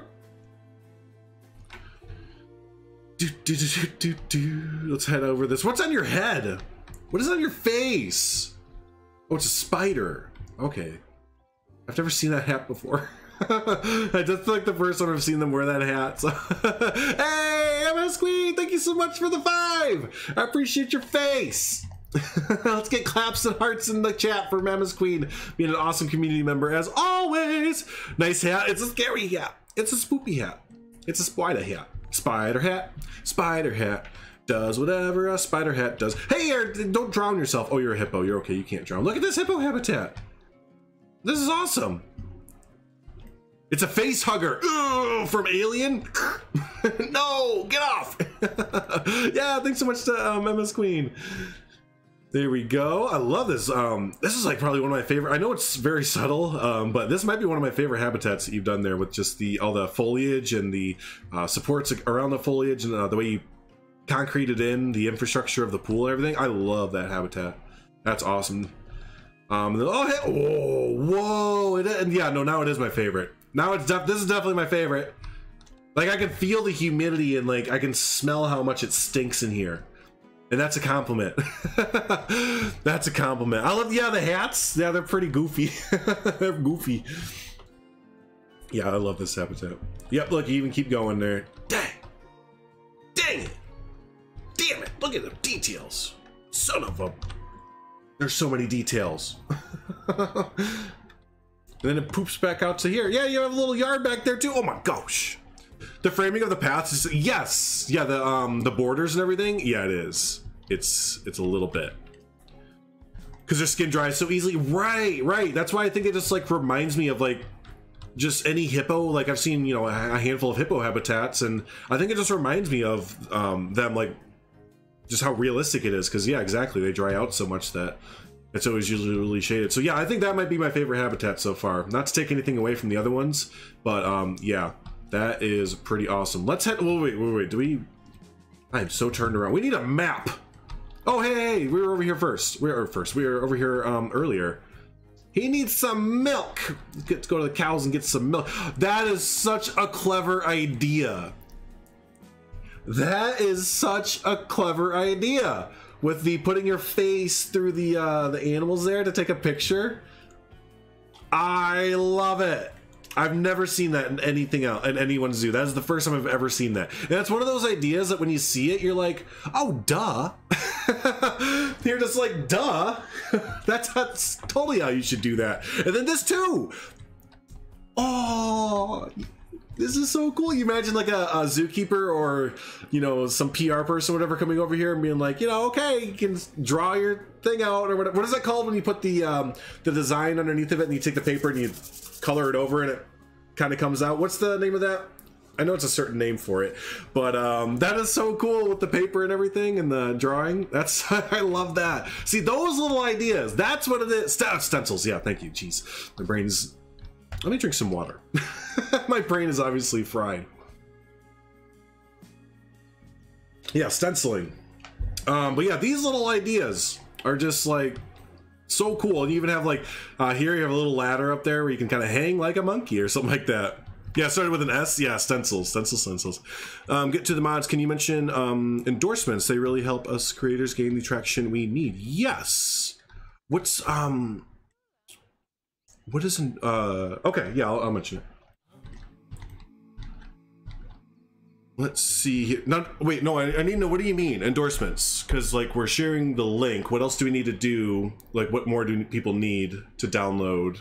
Do, do, do, do, do, do. Let's head over this. What's on your head? What is on your face? Oh, it's a spider. Okay. I've never seen that hat before. I just like the first time I've seen them wear that hat. So hey, M S Queen, thank you so much for the five. I appreciate your face. Let's get claps and hearts in the chat for M S Queen being an awesome community member as always. Nice hat. It's a scary hat. It's a spoopy hat. It's a spider hat. Spider hat. Spider hat. Does whatever a spider hat does. Hey, don't drown yourself. Oh, you're a hippo. You're okay. You can't drown. Look at this hippo habitat. This is awesome. It's a face hugger. Ugh, from Alien. No, get off. Yeah, thanks so much to um, M S Queen. There we go. I love this. Um, this is like probably one of my favorite. I know it's very subtle, um, but this might be one of my favorite habitats that you've done there with just the all the foliage and the uh, supports around the foliage and uh, the way you concreted in the infrastructure of the pool and everything. I love that habitat. That's awesome. Um, oh, hey, whoa, whoa! It, and yeah, no, now it is my favorite. Now it's def this is definitely my favorite. Like I can feel the humidity and like I can smell how much it stinks in here, and that's a compliment. That's a compliment. I love yeah the hats. Yeah, they're pretty goofy. They're goofy. Yeah, I love this habitat. Yep, look, you even keep going there. Dang, dang it. Damn it, look at the details. Son of a... There's so many details. And then it poops back out to here. Yeah, you have a little yard back there too. Oh my gosh. The framing of the paths is... Yes. Yeah, the um the borders and everything. Yeah, it is. It's it's a little bit. Because their skin dries so easily. Right, right. That's why I think it just like reminds me of like just any hippo. Like I've seen, you know, a handful of hippo habitats, and I think it just reminds me of um them like just how realistic it is, because yeah, exactly, they dry out so much that it's always usually really shaded. So yeah, I think that might be my favorite habitat so far. Not to take anything away from the other ones, but um yeah, that is pretty awesome. Let's head... Wait, wait, wait, wait. Do we... I'm so turned around. We need a map. Oh, hey, hey, we were over here first. We were first. We were over here um earlier. He needs some milk. Let's go to the cows and get some milk. That is such a clever idea. That is such a clever idea, with the putting your face through the uh, the animals there to take a picture. I love it. I've never seen that in anything else, in anyone's zoo. That is the first time I've ever seen that. And that's one of those ideas that when you see it, you're like, oh, duh. You're just like, duh. that's, that's totally how you should do that. And then this too. Oh, this is so cool. You imagine like a, a zookeeper or, you know, some P R person or whatever coming over here and being like, you know, okay, you can draw your thing out or whatever. What is that called when you put the um, the design underneath of it and you take the paper and you color it over and it kind of comes out? What's the name of that? I know it's a certain name for it, but um, that is so cool with the paper and everything and the drawing. That's I love that. See, those little ideas. That's what it is. St stencils. Yeah, thank you. Jeez, my brain's. Let me drink some water. My brain is obviously fried. Yeah, stenciling. Um, but yeah, these little ideas are just like so cool. And you even have like uh, here you have a little ladder up there where you can kind of hang like a monkey or something like that. Yeah, started with an S. Yeah, stencils, stencils, stencils. Um, get to the mods. Can you mention um, endorsements? They really help us creators gain the traction we need. Yes. What's um? What is an uh? Okay, yeah, I'll, I'll mention it. Let's see here. Not wait, no, I, I need to know, what do you mean endorsements? Because like we're sharing the link. What else do we need to do? Like what more do people need to download?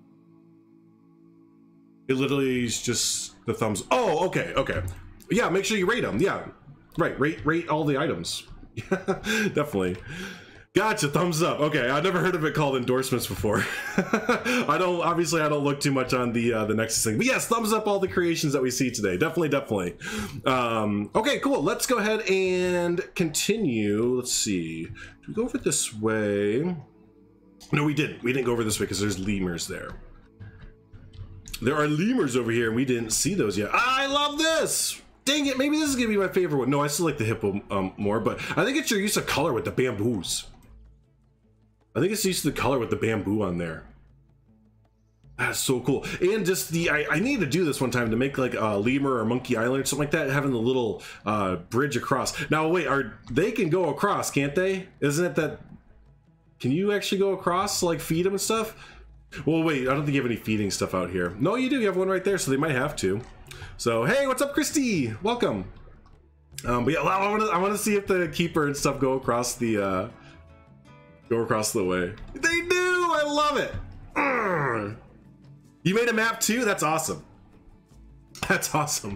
It literally is just the thumbs. Oh, okay, okay. Yeah, make sure you rate them. Yeah, right. Rate rate all the items. Yeah, definitely. Gotcha. Thumbs up. Okay, I've never heard of it called endorsements before. I don't. Obviously, I don't look too much on the uh, the Nexus thing. But yes, thumbs up all the creations that we see today. Definitely, definitely. Um, okay, cool. Let's go ahead and continue. Let's see. Did we go over this way? No, we didn't. We didn't go over this way because there's lemurs there. There are lemurs over here, and we didn't see those yet. I love this! Dang it, maybe this is gonna be my favorite one. No, I still like the hippo um, more, but I think it's your use of color with the bamboos. I think it's use of the color with the bamboo on there. That's so cool. And just the, I, I need to do this one time to make like a lemur or monkey island or something like that, having the little uh, bridge across. Now wait, are they can go across, can't they? Isn't it that, can you actually go across to like feed them and stuff? Well, wait, I don't think you have any feeding stuff out here. No, you do. You have one right there, so they might have to. So, hey, what's up, Christy? Welcome. Um, but yeah, I want to I want to see if the keeper and stuff go across the uh, go across the way. They do. I love it. Urgh. You made a map too? That's awesome. That's awesome.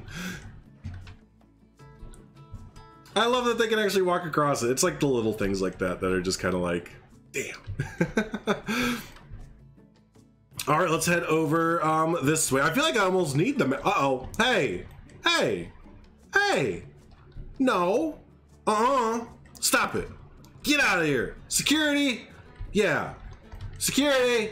I love that they can actually walk across it. It's like the little things like that that are just kind of like, damn. All right, let's head over um, this way. I feel like I almost need them. Uh-oh. Hey, hey, hey. No. Uh-uh. Stop it. Get out of here. Security. Yeah. Security.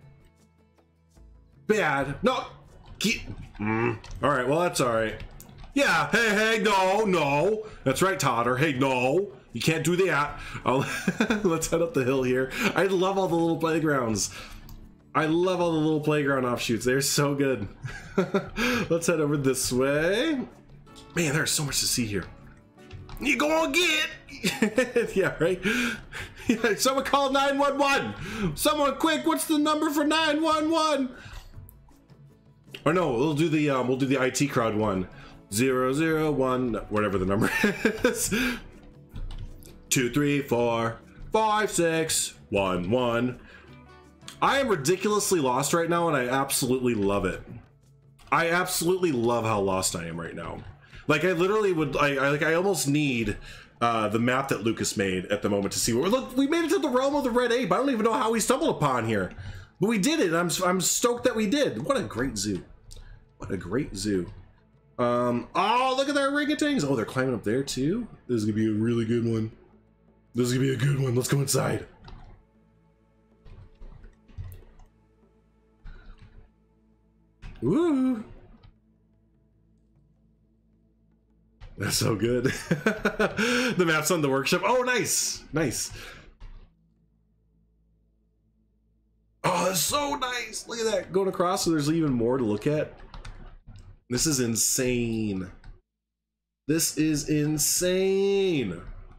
Bad. No. Get. Mm. All right, well, that's all right. Yeah, hey, hey, no, no. That's right, Totter. Hey, no. You can't do that. I'll let's head up the hill here. I love all the little playgrounds. I love all the little playground offshoots. They're so good. Let's head over this way. Man, there's so much to see here. You gonna get? Yeah, right? Yeah, someone call nine one one. Someone quick, what's the number for nine one one? Or no, we'll do the um, we'll do the I T crowd one. Zero zero one, whatever the number is. Two, three, four, five, six, one, one. I am ridiculously lost right now, and I absolutely love it. I absolutely love how lost I am right now. Like I literally would, I, I like I almost need uh, the map that Lucas made at the moment to see where. Look, we made it to the realm of the red ape. I don't even know how we stumbled upon here, but we did it. I'm I'm stoked that we did. What a great zoo! What a great zoo. Um. Oh, look at their orangutans. Oh, they're climbing up there too. This is gonna be a really good one. This is gonna be a good one. Let's go inside. Ooh. That's so good. The map's on the workshop. Oh, nice. Nice. Oh, that's so nice. Look at that. Going across, so there's even more to look at. This is insane. This is insane.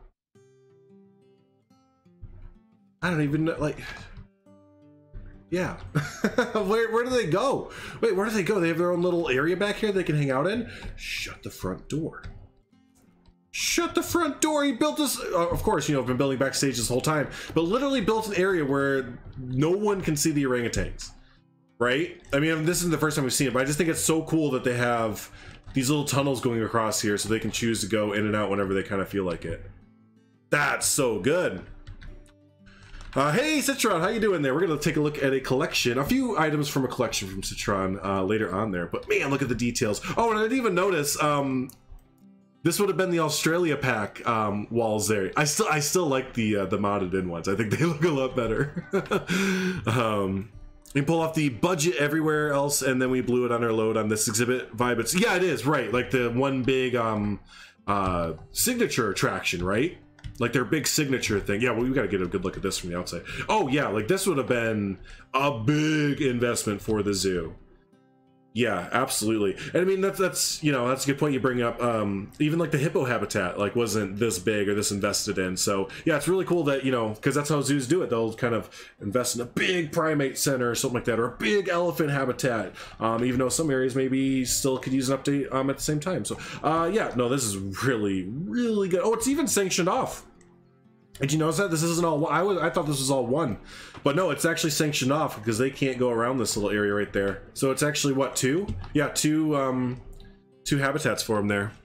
I don't even know, like... Yeah. where, where do they go? Wait, where do they go? They have their own little area back here they can hang out in? Shut the front door. Shut the front door. He built this, uh, of course, you know, I've been building backstage this whole time, but literally built an area where no one can see the orangutans, right? I mean, this isn't the first time we've seen it, but I just think it's so cool that they have these little tunnels going across here so they can choose to go in and out whenever they kind of feel like it. That's so good. Uh, hey Citron, how you doing there? We're gonna take a look at a collection, a few items from a collection from Citron uh, later on there. But man, look at the details. Oh, and I didn't even notice. Um, this would have been the Australia pack um, walls there. I still, I still like the uh, the modded in ones. I think they look a lot better. um, we pull off the budget everywhere else, and then we blew it on our load on this exhibit vibe. It's yeah, it is right, like the one big um, uh, signature attraction, right? like their big signature thing. Yeah, well, we got to get a good look at this from the outside. Oh yeah, like this would have been a big investment for the zoo. Yeah, absolutely. And I mean, that's, that's, you know, that's a good point you bring up. Um, even like the hippo habitat, like wasn't this big or this invested in. So yeah, it's really cool that, you know, because that's how zoos do it. They'll kind of invest in a big primate center or something like that, or a big elephant habitat. Um, even though some areas maybe still could use an update um, at the same time. So uh, yeah, no, this is really, really good. Oh, it's even sanctioned off. Did you notice that this isn't all one? I was I thought this was all one, but no, it's actually sanctioned off because they can't go around this little area right there. So it's actually what, two? Yeah, two um, two habitats for them there.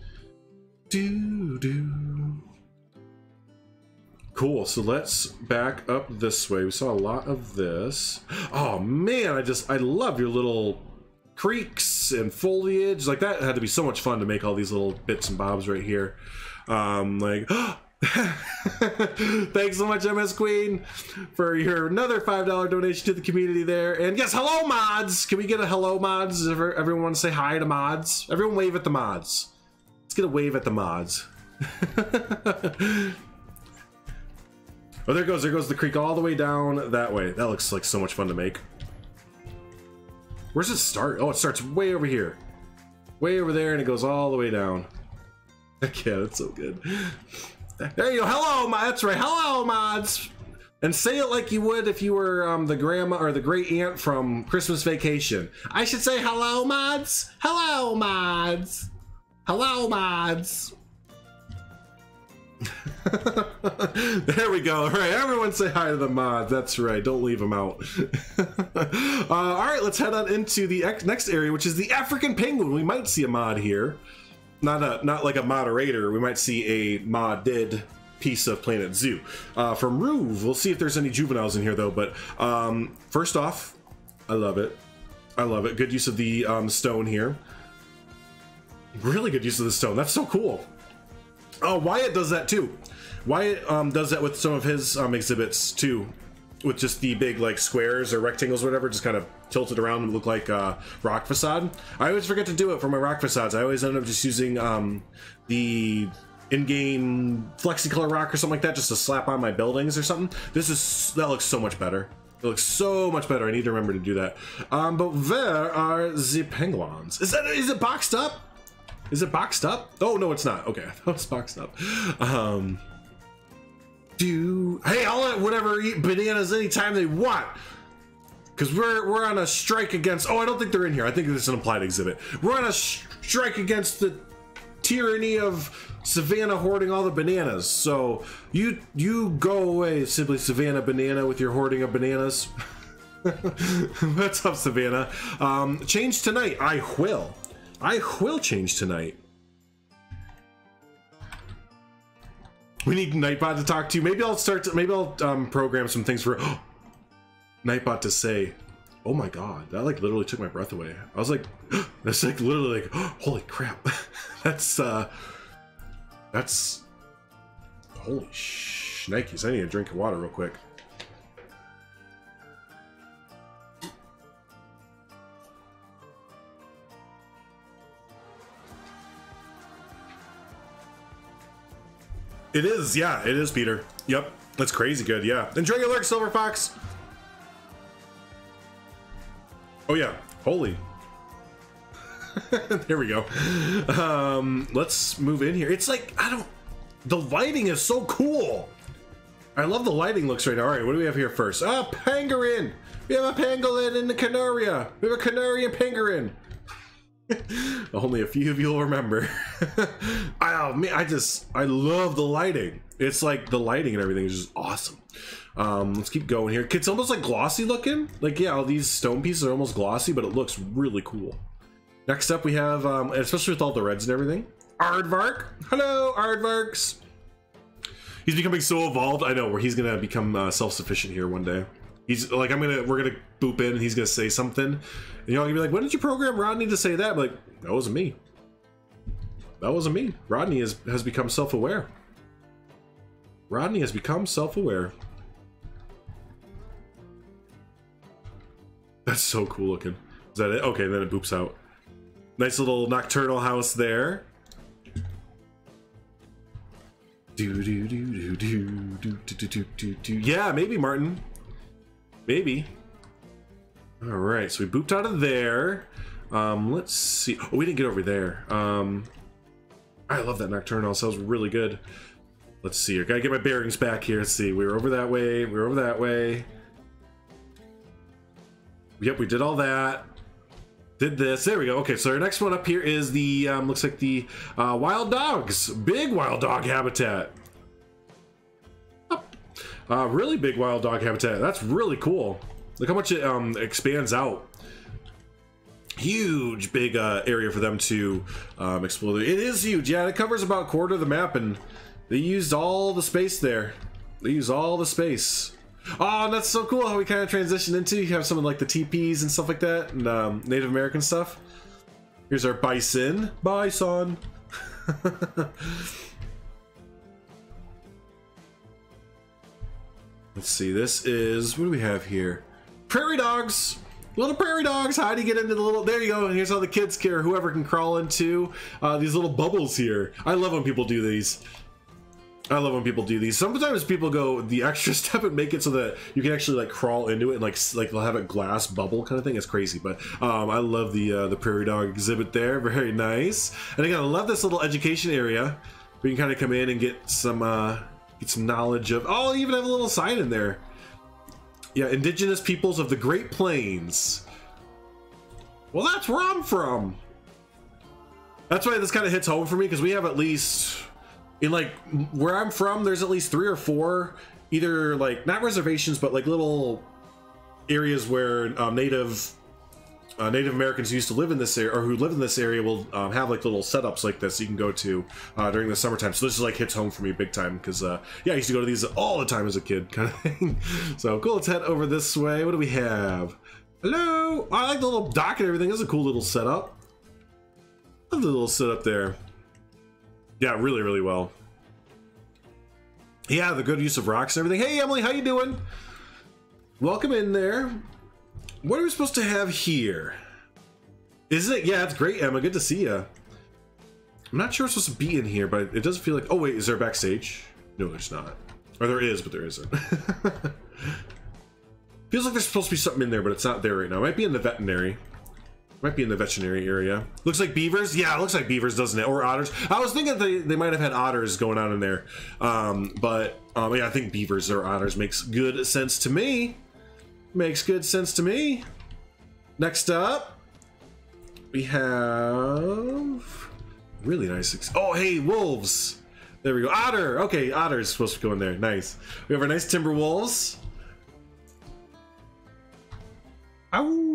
Do do. Cool. So let's back up this way. We saw a lot of this. Oh man, I just I love your little creeks and foliage. Like that had to be so much fun to make all these little bits and bobs right here. Um, like. Thanks so much, M S Queen, for your another five dollar donation to the community there. And yes, hello mods. Can we get a hello mods? Does everyone want to say hi to mods? Everyone wave at the mods. Let's get a wave at the mods. Oh, there goes there goes the creek all the way down that way. That looks like so much fun to make. Where's it start? Oh, it starts way over here, way over there, and it goes all the way down. Yeah, that's so good. There you go. Hello, mods. That's right. Hello, mods. And say it like you would if you were um, the grandma or the great aunt from Christmas Vacation. I should say hello, mods. Hello, mods. Hello, mods. There we go. All right, everyone say hi to the mods. That's right. Don't leave them out. uh, all right, let's head on into the next area, which is the African penguin. We might see a mod here. Not a not like a moderator. We might see a modded piece of Planet Zoo uh, from Ruve. We'll see if there's any juveniles in here though. But um, first off, I love it. I love it. Good use of the um, stone here. Really good use of the stone. That's so cool. Oh, Wyatt does that too. Wyatt um, does that with some of his um, exhibits too, with just the big like squares or rectangles or whatever, just kind of tilted around and look like uh, rock facade. I always forget to do it for my rock facades. I always end up just using um, the in-game flexicolor rock or something like that just to slap on my buildings or something. This is, that looks so much better. It looks so much better. I need to remember to do that. Um, but where are the penguins? Is that, is it boxed up? Is it boxed up? Oh, no, it's not. Okay, I thought it was boxed up. Um, do, hey, I'll let whatever eat bananas anytime they want. Because we're, we're on a strike against, oh, I don't think they're in here. I think it's an implied exhibit. We're on a strike against the tyranny of Savannah hoarding all the bananas. So you you go away, simply Savannah Banana, with your hoarding of bananas. What's up, Savannah? Um, change tonight. I will. I will change tonight. We need Nightbot to talk to you. Maybe I'll start to, maybe I'll um, program some things for Nightbot to say. Oh my god, that like literally took my breath away. I was like, that's like literally like, oh, holy crap. That's uh that's holy shnikes. I need a drink of water real quick. It is, yeah, it is, Peter. Yep, that's crazy good, yeah. Enjoy your lurk, Silver Fox. Oh yeah, holy. There we go. Um, let's move in here. It's like, I don't, the lighting is so cool. I love the lighting looks right now. All right, what do we have here first? Ah, pangolin. We have a pangolin in the Canaria. We have a Canarian pangolin. Only a few of you will remember. Oh man, I just, I love the lighting. It's like the lighting and everything is just awesome. Um, let's keep going here. It's almost like glossy looking. Like, yeah, all these stone pieces are almost glossy, but it looks really cool. Next up we have, um, especially with all the reds and everything, Aardvark. Hello, Aardvarks. He's becoming so evolved. I know, where he's gonna become uh, self-sufficient here one day. He's like, I'm gonna, we're gonna boop in and he's gonna say something. And you're all gonna be like, when did you program Rodney to say that? I'm like, that wasn't me. That wasn't me. Rodney has, has become self-aware. Rodney has become self-aware. That's so cool looking. Is that it? Okay, then it boops out. Nice little nocturnal house there. Do do do do do do do do do do. Yeah, maybe Martin. Maybe. All right, so we booped out of there. Um, let's see. Oh, we didn't get over there. Um, I love that nocturnal. Sounds really good. Let's see here. Gotta get my bearings back here. Let's see. We were over that way. We were over that way. Yep, we did all that. Did this. There we go. Okay, so our next one up here is the, um, looks like the uh, wild dogs. Big wild dog habitat. Uh, really big wild dog habitat. That's really cool. Look how much it um, expands out. Huge, big uh, area for them to um, explore. It is huge. Yeah, it covers about a quarter of the map, and they used all the space there. They use all the space. Oh, and that's so cool how we kind of transitioned into. You have some of like the teepees and stuff like that, and um, Native American stuff. Here's our bison. Bison. Let's see. This is, what do we have here? Prairie dogs. Little prairie dogs. How do you get into the little? There you go. And here's how the kids care. Whoever can crawl into uh, these little bubbles here. I love when people do these. I love when people do these. Sometimes people go the extra step and make it so that you can actually like crawl into it and like like they'll have a glass bubble kind of thing. It's crazy, but um, I love the uh, the prairie dog exhibit there. Very nice. And again, I love this little education area. We can kind of come in and get some uh, get some knowledge of. Oh, even have a little sign in there. Yeah, indigenous peoples of the Great Plains. Well, that's where I'm from. That's why this kind of hits home for me, because we have at least. In like where I'm from, there's at least three or four, either like not reservations, but like little areas where um, Native uh, Native Americans who used to live in this area or who live in this area will um, have like little setups like this you can go to uh, during the summertime. So this is like hits home for me big time because uh, yeah, I used to go to these all the time as a kid, kind of thing. So cool. Let's head over this way. What do we have? Hello. I like the little dock and everything. That's a cool little setup. I love the little setup there. Yeah, really, really well. Yeah, the good use of rocks and everything. Hey, Emily, how you doing? Welcome in there. What are we supposed to have here? Isn't it? Yeah, it's great, Emma. Good to see you. I'm not sure it's supposed to be in here, but it does feel like... Oh, wait, is there a backstage? No, there's not. Or there is, but there isn't. Feels like there's supposed to be something in there, but it's not there right now. It might be in the veterinary. Might be in the veterinary area. Looks like beavers. Yeah, it looks like beavers, doesn't it? Or otters. I was thinking they, they might have had otters going on in there. Um, but um, yeah, I think beavers or otters makes good sense to me. Makes good sense to me. Next up, we have really nice. Oh, hey, wolves. There we go. Otter. Okay, otter is supposed to go in there. Nice. We have our nice timber wolves. Ow.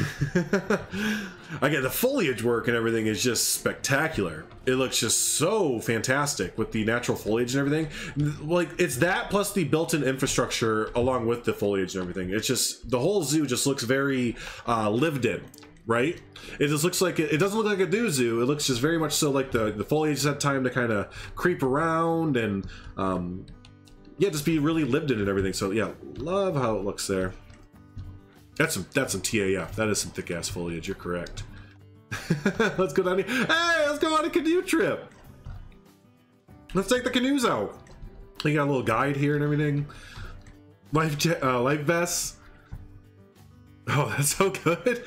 Again, the foliage work and everything is just spectacular. It looks just so fantastic with the natural foliage and everything. Like, it's that plus the built-in infrastructure along with the foliage and everything. It's just, the whole zoo just looks very uh, lived in, right? It just looks like, it, it doesn't look like a new zoo. It looks just very much so like the, the foliage had time to kind of creep around and, um, yeah, just be really lived in and everything. So yeah, love how it looks there. That's some that's some T A F. That is some thick ass foliage. You're correct. Let's go down here. Hey, let's go on a canoe trip. Let's take the canoes out. You got a little guide here and everything. Life uh, life vests. Oh, that's so good.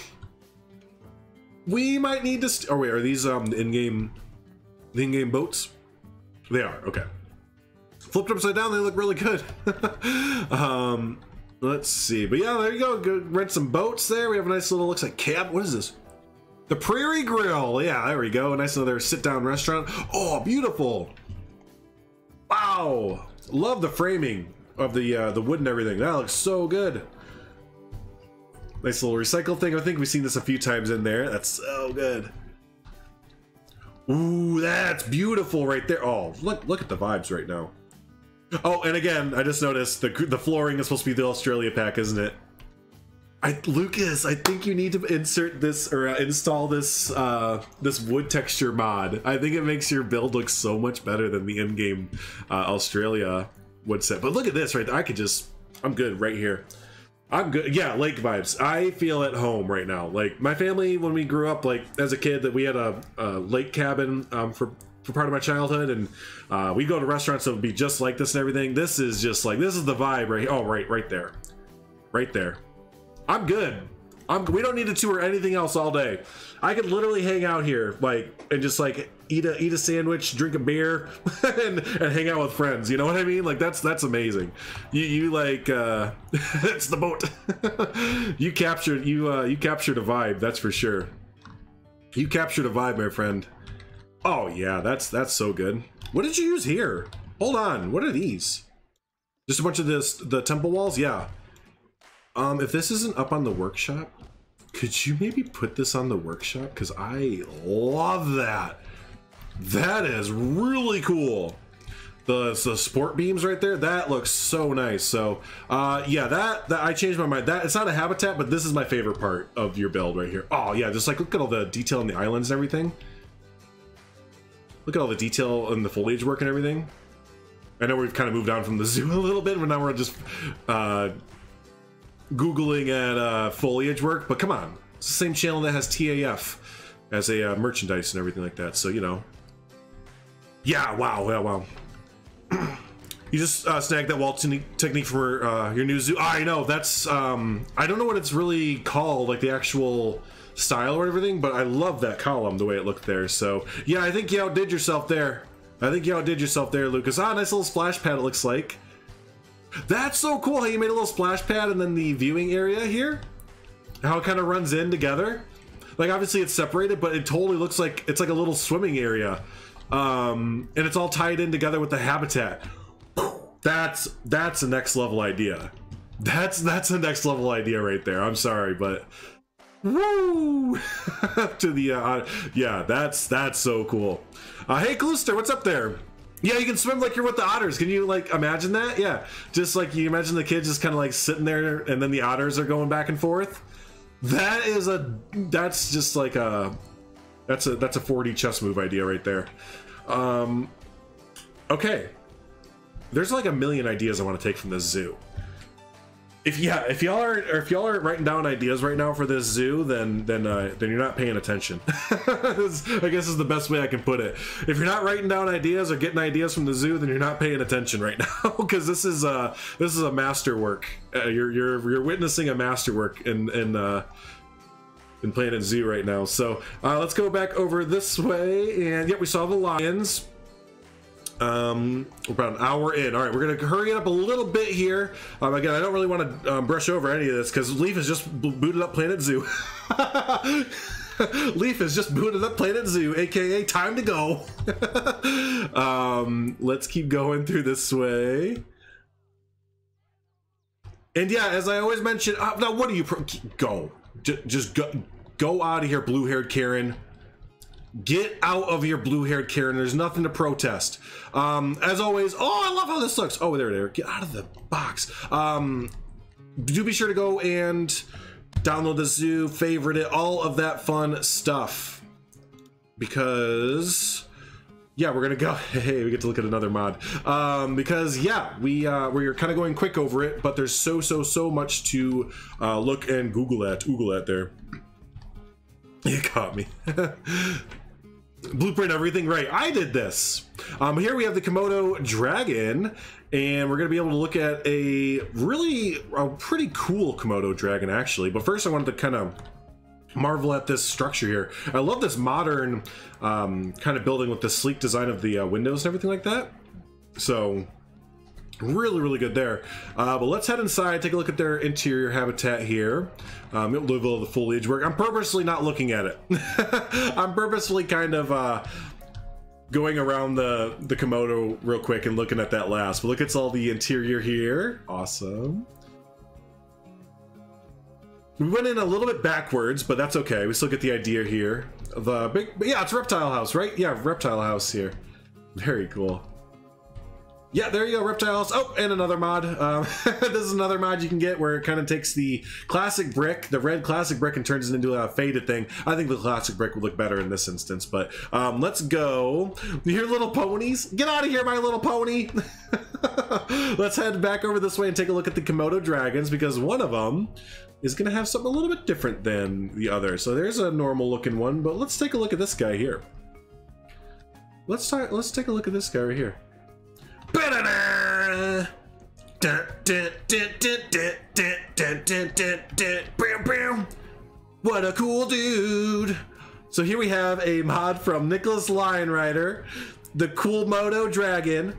We might need to. St oh wait, are these um the in-game the in-game boats? They are. Okay. Flipped upside down, they look really good. um. Let's see, but yeah, there you go. Go rent some boats there. We have a nice little, looks like cab. What is this? The Prairie Grill. Yeah, there we go. A nice another sit-down restaurant. Oh, beautiful. Wow. Love the framing of the uh, the wood and everything. That looks so good. Nice little recycle thing. I think we've seen this a few times in there. That's so good. Ooh, that's beautiful right there. Oh, look look at the vibes right now. Oh, and again, I just noticed the the flooring is supposed to be the Australia pack, isn't it? I, Lucas, I think you need to insert this or uh, install this uh, this wood texture mod. I think it makes your build look so much better than the in-game uh, Australia wood set. But look at this right there. I could just, I'm good right here. I'm good. Yeah, lake vibes. I feel at home right now. Like my family, when we grew up, like as a kid, that we had a, a lake cabin um, for for part of my childhood, and uh, we go to restaurants that would be just like this and everything. This is just like, this is the vibe right here. Oh, right, right there. Right there. I'm good. I'm, we don't need to tour anything else all day. I could literally hang out here, like, and just like eat a eat a sandwich, drink a beer, and, and hang out with friends. You know what I mean? Like that's that's amazing. You you like uh, it's the boat. you captured you uh, you captured a vibe. That's for sure. You captured a vibe, my friend. Oh yeah, that's that's so good. What did you use here? Hold on. What are these? Just a bunch of this the temple walls? Yeah. Um, if this isn't up on the workshop, could you maybe put this on the workshop? Because I love that. That is really cool. The, the sport beams right there, that looks so nice. So, uh, yeah, that, that I changed my mind. That it's not a habitat, but this is my favorite part of your build right here. Oh yeah, just like look at all the detail in the islands and everything. Look at all the detail in the foliage work and everything. I know we've kind of moved on from the zoo a little bit, but now we're just uh, Googling at uh, foliage work, but come on, it's the same channel that has T A F as a uh, merchandise and everything like that, so you know. Yeah, wow, yeah, wow. You just uh, snagged that wall technique for uh, your new zoo. Oh, I know, that's, um, I don't know what it's really called, like the actual style or everything, but I love that column, the way it looked there, so yeah, I think you outdid yourself there. I think you outdid yourself there, Lucas. Ah, nice little splash pad it looks like. That's so cool how you made a little splash pad and then the viewing area here. How it kind of runs in together. Like obviously it's separated, but it totally looks like it's like a little swimming area. Um, and it's all tied in together with the habitat. That's that's a next level idea. That's that's a next level idea right there. I'm sorry, but woo to the uh, yeah, that's that's so cool. Uh, hey Cluster, what's up there? Yeah, you can swim like you're with the otters. Can you like imagine that? Yeah, just like you imagine the kids just kind of like sitting there and then the otters are going back and forth. That is a, that's just like a, that's a, that's a four D chess move idea right there. Um, okay. There's like a million ideas I want to take from this zoo. If yeah, if y'all are or if y'all aren't writing down ideas right now for this zoo, then then uh, then you're not paying attention. I guess is the best way I can put it. If you're not writing down ideas or getting ideas from the zoo, then you're not paying attention right now, because this is uh this is a masterwork. Uh, you're you're you're witnessing a masterwork in in uh, in Planet Zoo right now. So uh, let's go back over this way, and yeah, we saw the lions. Um, we're about an hour in. All right, we're gonna hurry it up a little bit here. Um, again, I don't really want to um, brush over any of this because Leaf has just booted up Planet Zoo. Leaf has just booted up Planet Zoo, aka time to go. um, let's keep going through this way. And yeah, as I always mention, uh, now what do you pro go? J just go, go out of here, blue-haired Karen. Get out of here, blue-haired Karen. There's nothing to protest. Um, as always, oh, I love how this looks. Oh, there, there. Get out of the box. Um, do be sure to go and download the zoo, favorite it, all of that fun stuff. Because, yeah, we're gonna go. Hey, we get to look at another mod. Um, because yeah, we uh, we're kind of going quick over it, but there's so so so much to uh, look and Google at. Google at there. You caught me. Blueprint everything right. I did this. Um, here we have the Komodo dragon, and we're gonna be able to look at a really, a pretty cool Komodo dragon actually. But first, I wanted to kind of marvel at this structure here. I love this modern um, kind of building with the sleek design of the uh, windows and everything like that. So really, really good there. Uh, but let's head inside, take a look at their interior habitat here. Um, level of the foliage work. I'm purposely not looking at it. I'm purposely kind of uh, going around the, the Komodo real quick and looking at that last. But look at all the interior here. Awesome. We went in a little bit backwards, but that's okay. We still get the idea here. The big, yeah, it's Reptile House, right? Yeah, Reptile House here. Very cool. Yeah, there you go, Reptile House. Oh, and another mod. Um, this is another mod you can get where it kind of takes the classic brick, the red classic brick, and turns it into a faded thing. I think the classic brick would look better in this instance, but um, let's go. Your little ponies. Get out of here, my little pony. Let's head back over this way and take a look at the Komodo dragons, because one of them is going to have something a little bit different than the other. So there's a normal looking one, but let's take a look at this guy here. let's start. Let's take a look at this guy right here. Ba-da-da! Dun, dun, dun, dun, dun, dun, dun, dun, dun, dun. Bam, bam. What a cool dude. So here we have a mod from Nicholas Lion Rider, the Cool Moto Dragon.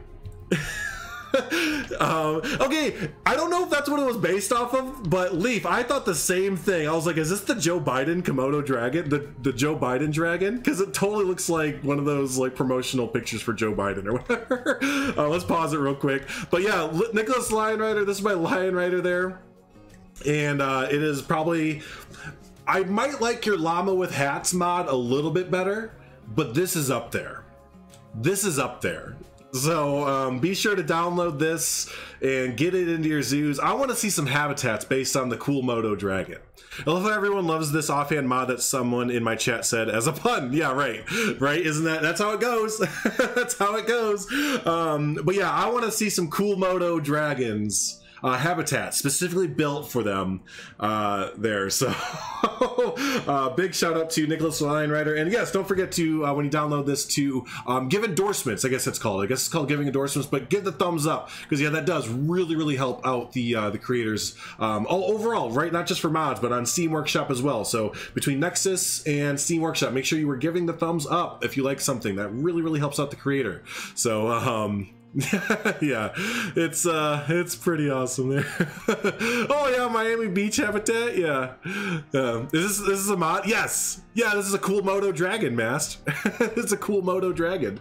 um, okay, I don't know if that's what it was based off of, but Leaf, I thought the same thing. I was like, is this the Joe Biden Komodo Dragon? The, the Joe Biden Dragon? Because it totally looks like one of those like promotional pictures for Joe Biden or whatever. uh, let's pause it real quick. But yeah, Nicholas Lion Rider, this is my Lion Rider there. And uh, it is probably... I might like your llama with hats mod a little bit better, but this is up there. This is up there. So um, be sure to download this and get it into your zoos. I want to see some habitats based on the Cool Moto Dragon. I love how everyone loves this offhand mod that someone in my chat said as a pun. Yeah, right. Right? Isn't that, that's how it goes. That's how it goes. Um, but yeah, I want to see some Cool Moto Dragons. Uh, habitat specifically built for them uh, there. So uh, big shout out to Nicholas Lion Rider. And yes, don't forget to, uh, when you download this, to um, give endorsements. I guess it's called. I guess it's called giving endorsements, but give the thumbs up, because yeah, that does really, really help out the uh, the creators um, all overall, right? Not just for mods, but on Steam Workshop as well. So between Nexus and Steam Workshop, make sure you were giving the thumbs up if you like something. That really, really helps out the creator. So um, yeah, it's uh it's pretty awesome there. Oh yeah, Miami Beach habitat. Yeah, um, is this this is a mod? Yes, yeah, this is a Cool Moto Dragon mast. It's a Cool Moto Dragon.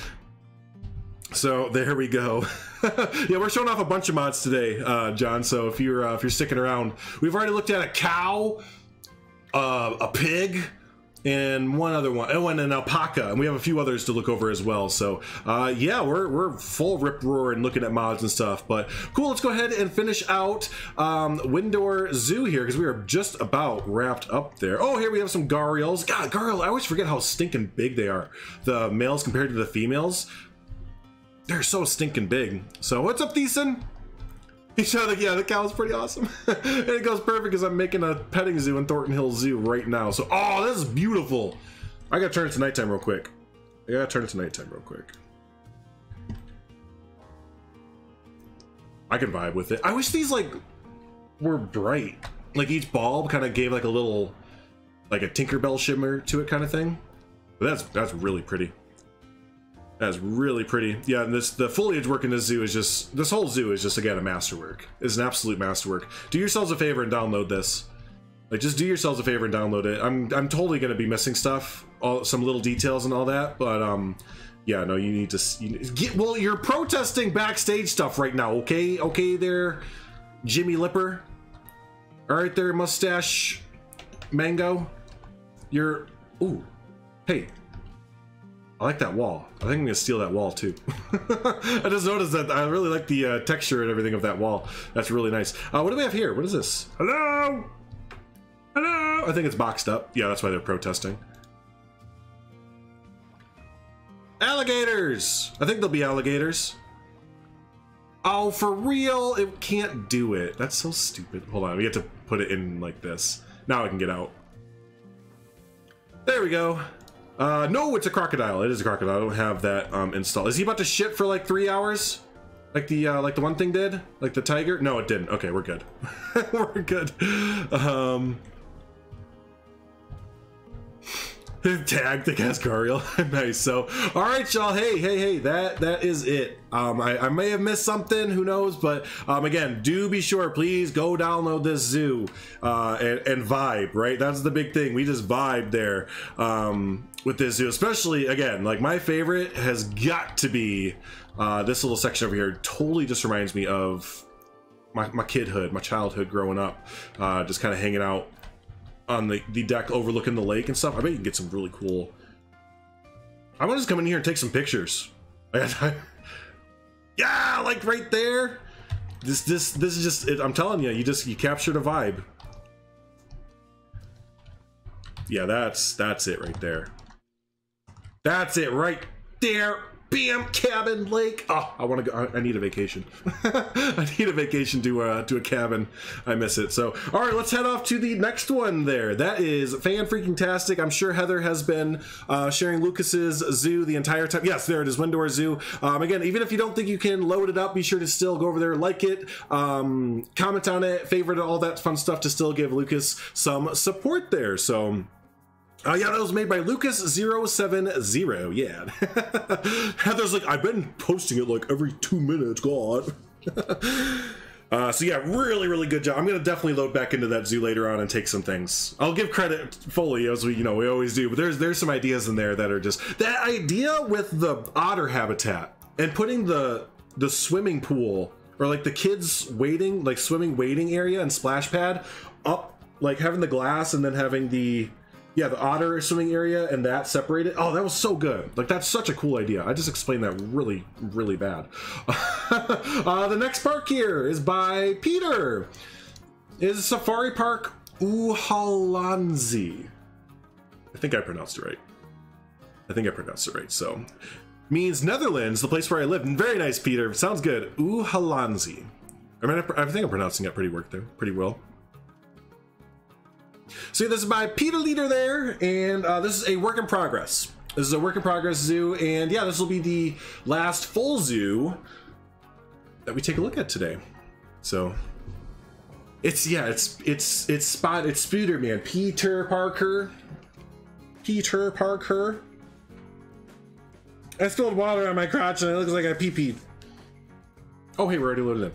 So there we go. Yeah, we're showing off a bunch of mods today, uh, John. So if you're uh, if you're sticking around, we've already looked at a cow, uh, a pig, and one other one, oh, and an alpaca, and we have a few others to look over as well. So uh, yeah, we're, we're full rip roaring looking at mods and stuff, but cool. Let's go ahead and finish out um, Windor Zoo here, because we are just about wrapped up there. Oh, here we have some gharials. God, gharial, I always forget how stinking big they are. The males compared to the females, they're so stinking big. So what's up, Thiessen? Yeah, the cow is pretty awesome. And it goes perfect because I'm making a petting zoo in Thornton Hills Zoo right now. So, oh, this is beautiful. I gotta turn it to nighttime real quick. I gotta turn it to nighttime real quick. I can vibe with it. I wish these, like, were bright. Like, each bulb kind of gave, like, a little, like, a Tinkerbell shimmer to it kind of thing. But that's, that's really pretty. That's really pretty. Yeah, and this the foliage work in this zoo is just, this whole zoo is just, again, a masterwork. It's an absolute masterwork. Do yourselves a favor and download this. Like, just do yourselves a favor and download it. I'm I'm totally gonna be missing stuff, all some little details and all that, but um, yeah, no, you need to you, get. Well, you're protesting backstage stuff right now, okay? Okay, there, Jimmy Lipper. All right, there, mustache, mango. You're, ooh, hey. I like that wall. I think I'm gonna steal that wall too. I just noticed that I really like the uh, texture and everything of that wall. That's really nice. Uh, what do we have here? What is this? Hello? Hello? I think it's boxed up. Yeah, that's why they're protesting. Alligators! I think there'll be alligators. Oh, for real? It can't do it. That's so stupid. Hold on, we have to put it in like this. Now I can get out. There we go. Uh, no, it's a crocodile. It is a crocodile. I don't have that um, installed. Is he about to shit for like three hours? Like the uh, like the one thing did? Like the tiger? No, it didn't. Okay, we're good. We're good. Um, tag the Cascarial. Nice. So, all right, y'all. Hey, hey, hey. That that is it. Um, I, I may have missed something. Who knows? But um, again, do be sure. Please go download this zoo uh, and, and vibe. Right. That's the big thing. We just vibe there um, with this zoo. Especially again, like my favorite has got to be uh, this little section over here. Totally just reminds me of my my kidhood, my childhood, growing up, uh, just kind of hanging out on the, the deck overlooking the lake and stuff. I bet you can get some really cool. I want to just come in here and take some pictures. Yeah, like right there. This this this is just it, I'm telling you, you just you captured a vibe. Yeah, that's that's it right there. That's it right there. Bam, cabin, lake. Oh, I want to go. I need a vacation. I need a vacation to uh, to a cabin. I miss it. So, all right, let's head off to the next one there. That is fan freaking tastic. I'm sure Heather has been uh, sharing Lucas's zoo the entire time. Yes, there it is, Windor Zoo. Um, again, even if you don't think you can load it up, be sure to still go over there, like it, um, comment on it, favorite it, all that fun stuff to still give Lucas some support there. So. Uh, yeah, that was made by Lucas zero seven zero. Yeah. Heather's like, I've been posting it like every two minutes, God. uh, so yeah, really, really good job. I'm going to definitely load back into that zoo later on and take some things. I'll give credit fully, as we, you know, we always do, but there's, there's some ideas in there that are just, that idea with the otter habitat and putting the, the swimming pool or like the kids waiting, like swimming waiting area and splash pad up, like having the glass and then having the, yeah, the otter swimming area and that separated. Oh, that was so good. Like, that's such a cool idea. I just explained that really, really bad. uh, the next park here is by Peter. Is Safari Park Uhalanzi. I think I pronounced it right. I think I pronounced it right. So, means Netherlands, the place where I live. Very nice, Peter. Sounds good. Uhalanzi. I mean, I think I'm pronouncing it pretty work there, pretty well. So this is by Peter Leader there, and uh, this is a work in progress. This is a work in progress zoo, and yeah, this will be the last full zoo that we take a look at today. So it's yeah, it's it's it's spot it's Spider-Man, Peter Parker, Peter Parker. I spilled water on my crotch, and it looks like I pee-peed. Oh hey, we're already loaded in.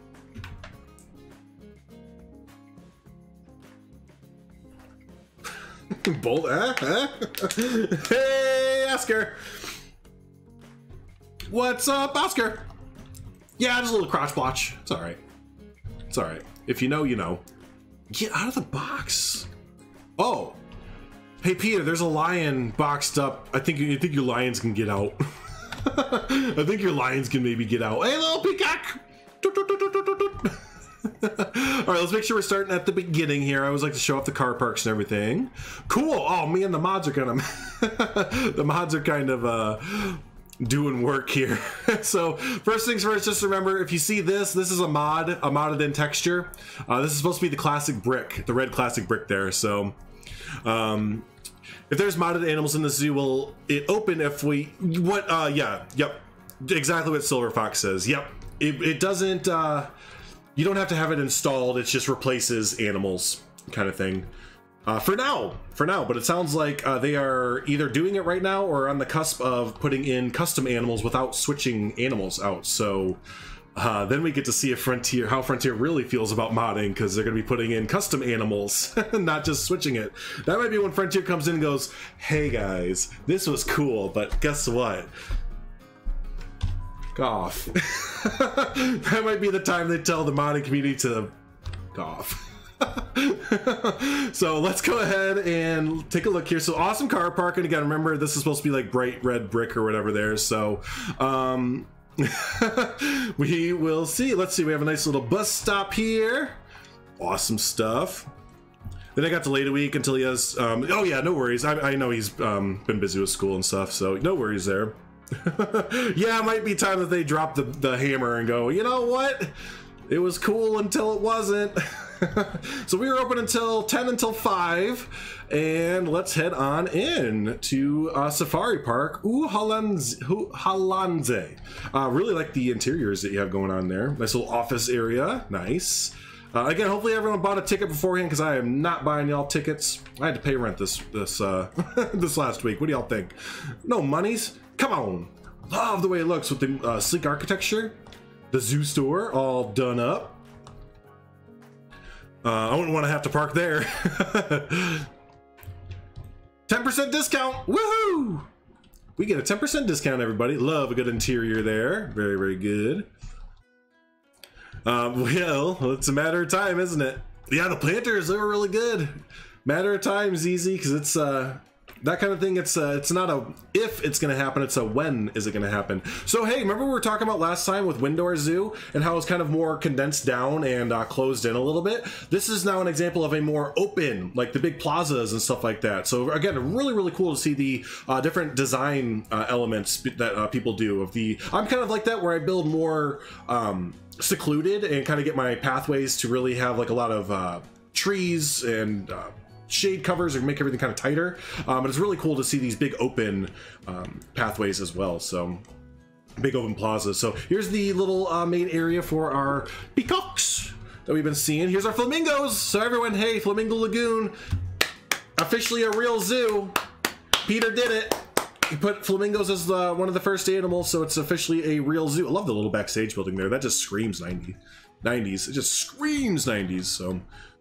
Bolt, huh? Huh? Hey, Oscar. What's up, Oscar? Yeah, just a little crotch blotch. It's all right. It's all right. If you know, you know. Get out of the box. Oh. Hey, Peter, there's a lion boxed up. I think you think your lions can get out. I think your lions can maybe get out. Hey, little peacock. All right, let's make sure we're starting at the beginning here. I always like to show off the car parks and everything. Cool. Oh man, the mods are kind of the mods are kind of uh, doing work here. So first things first, just remember if you see this, this is a mod, a modded in texture. Uh, this is supposed to be the classic brick, the red classic brick there. So um, if there's modded animals in the zoo, will it open if we what? Uh, yeah, yep, exactly what Silver Fox says. Yep, it, it doesn't. Uh, You don't have to have it installed, it just replaces animals kind of thing. Uh, for now, for now, but it sounds like uh, they are either doing it right now or on the cusp of putting in custom animals without switching animals out. So uh, then we get to see if Frontier, how Frontier really feels about modding, because they're going to be putting in custom animals, not just switching it. That might be when Frontier comes in and goes, hey guys, this was cool, but guess what? Off. That might be the time they tell the modding community to off. So let's go ahead and take a look here. So awesome car park, and again, remember this is supposed to be like bright red brick or whatever there. So um, we will see. Let's see. We have a nice little bus stop here. Awesome stuff. Then I got delayed a week until he has. Um, oh yeah, no worries. I, I know he's um, been busy with school and stuff, so no worries there. Yeah, it might be time that they drop the, the hammer and go, you know what? It was cool until it wasn't. So we were open until ten until five, and let's head on in to uh, Safari Park Uhalanze. Uh, really like the interiors that you have going on there. Nice little office area. Nice. Uh, again, hopefully everyone bought a ticket beforehand, because I am not buying y'all tickets. I had to pay rent this this uh, this last week. What do y'all think? No monies? Come on. Love the way it looks with the uh, sleek architecture. The zoo store all done up. Uh, I wouldn't want to have to park there. ten percent discount. Woohoo! We get a ten percent discount, everybody. Love a good interior there. Very, very good. Um, well, it's a matter of time, isn't it? Yeah, the planters, they were really good. Matter of time is easy, because it's uh, that kind of thing. It's uh, it's not a if it's going to happen, it's a when is it going to happen. So hey, remember we were talking about last time with Windor Zoo and how it's kind of more condensed down and uh, closed in a little bit. This is now an example of a more open, like the big plazas and stuff like that. So again, really really cool to see the uh, different design uh, elements that uh, people do. Of the I'm kind of like that, where I build more um, secluded and kind of get my pathways to really have like a lot of uh, trees and uh, shade covers or make everything kind of tighter. Um, but it's really cool to see these big open um, pathways as well. So big open plazas. So here's the little uh, main area for our peacocks that we've been seeing. Here's our flamingos. So everyone, hey, Flamingo Lagoon, officially a real zoo. Peter did it. He put flamingos as the, one of the first animals, so it's officially a real zoo. I love the little backstage building there. That just screams nineties. It just screams nineties. So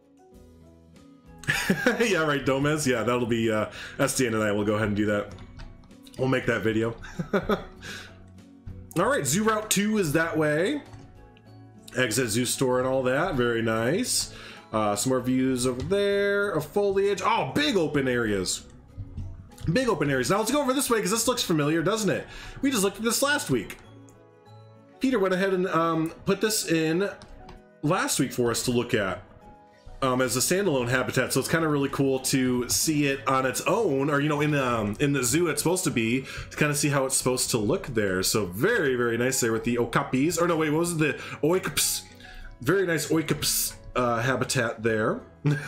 yeah, right, Domez. Yeah, that'll be uh, S D N and I will go ahead and do that. We'll make that video. All right, Zoo Route two is that way. Exit Zoo Store and all that. Very nice. Uh, some more views over there of foliage. Oh, big open areas. Big open areas. Now let's go over this way because this looks familiar, doesn't it? We just looked at this last week. Peter went ahead and um, put this in last week for us to look at um, as a standalone habitat. So it's kind of really cool to see it on its own, or you know, in um, in the zoo it's supposed to be, to kind of see how it's supposed to look there. So very very nice there with the okapis. Or no, wait, what was it? The oikops? Very nice oikops uh, habitat there.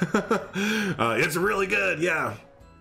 uh, it's really good, yeah.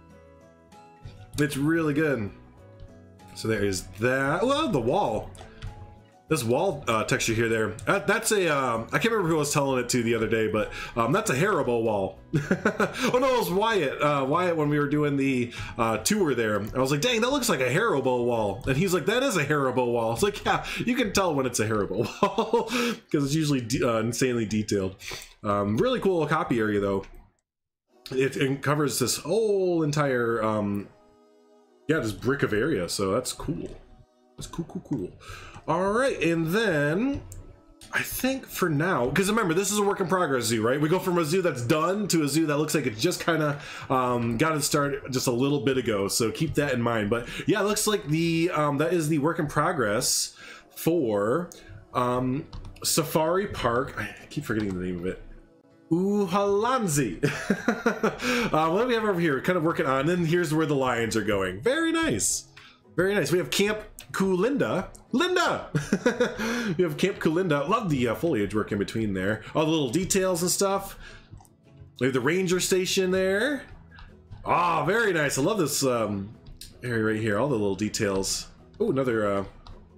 It's really good. So there is that. Well, the wall. This wall uh, texture here there. That, that's a, um, I can't remember who I was telling it to the other day, but um, that's a Haribo wall. Oh no, it was Wyatt. Uh, Wyatt, when we were doing the uh, tour there, I was like, dang, that looks like a Haribo wall. And he's like, that is a Haribo wall. It's like, yeah, you can tell when it's a Haribo wall because it's usually de uh, insanely detailed. Um, really cool copy area though. It, it covers this whole entire, um, yeah, this brick of area, so that's cool. That's cool, cool, cool. All right, and then I think for now, because remember, this is a work in progress zoo, right? We go from a zoo that's done to a zoo that looks like it just kind of um, got it started just a little bit ago, so keep that in mind. But yeah, it looks like the um, that is the work in progress for um, Safari Park. I keep forgetting the name of it. Uhalanzi. uh, what do we have over here? Kind of working on, and then here's where the lions are going. Very nice. Very nice. We have Camp Kulinda. Linda! We have Camp Kulinda. Love the uh, foliage work in between there. All the little details and stuff. We have the ranger station there. Ah, oh, very nice. I love this um, area right here. All the little details. Oh, another... Uh...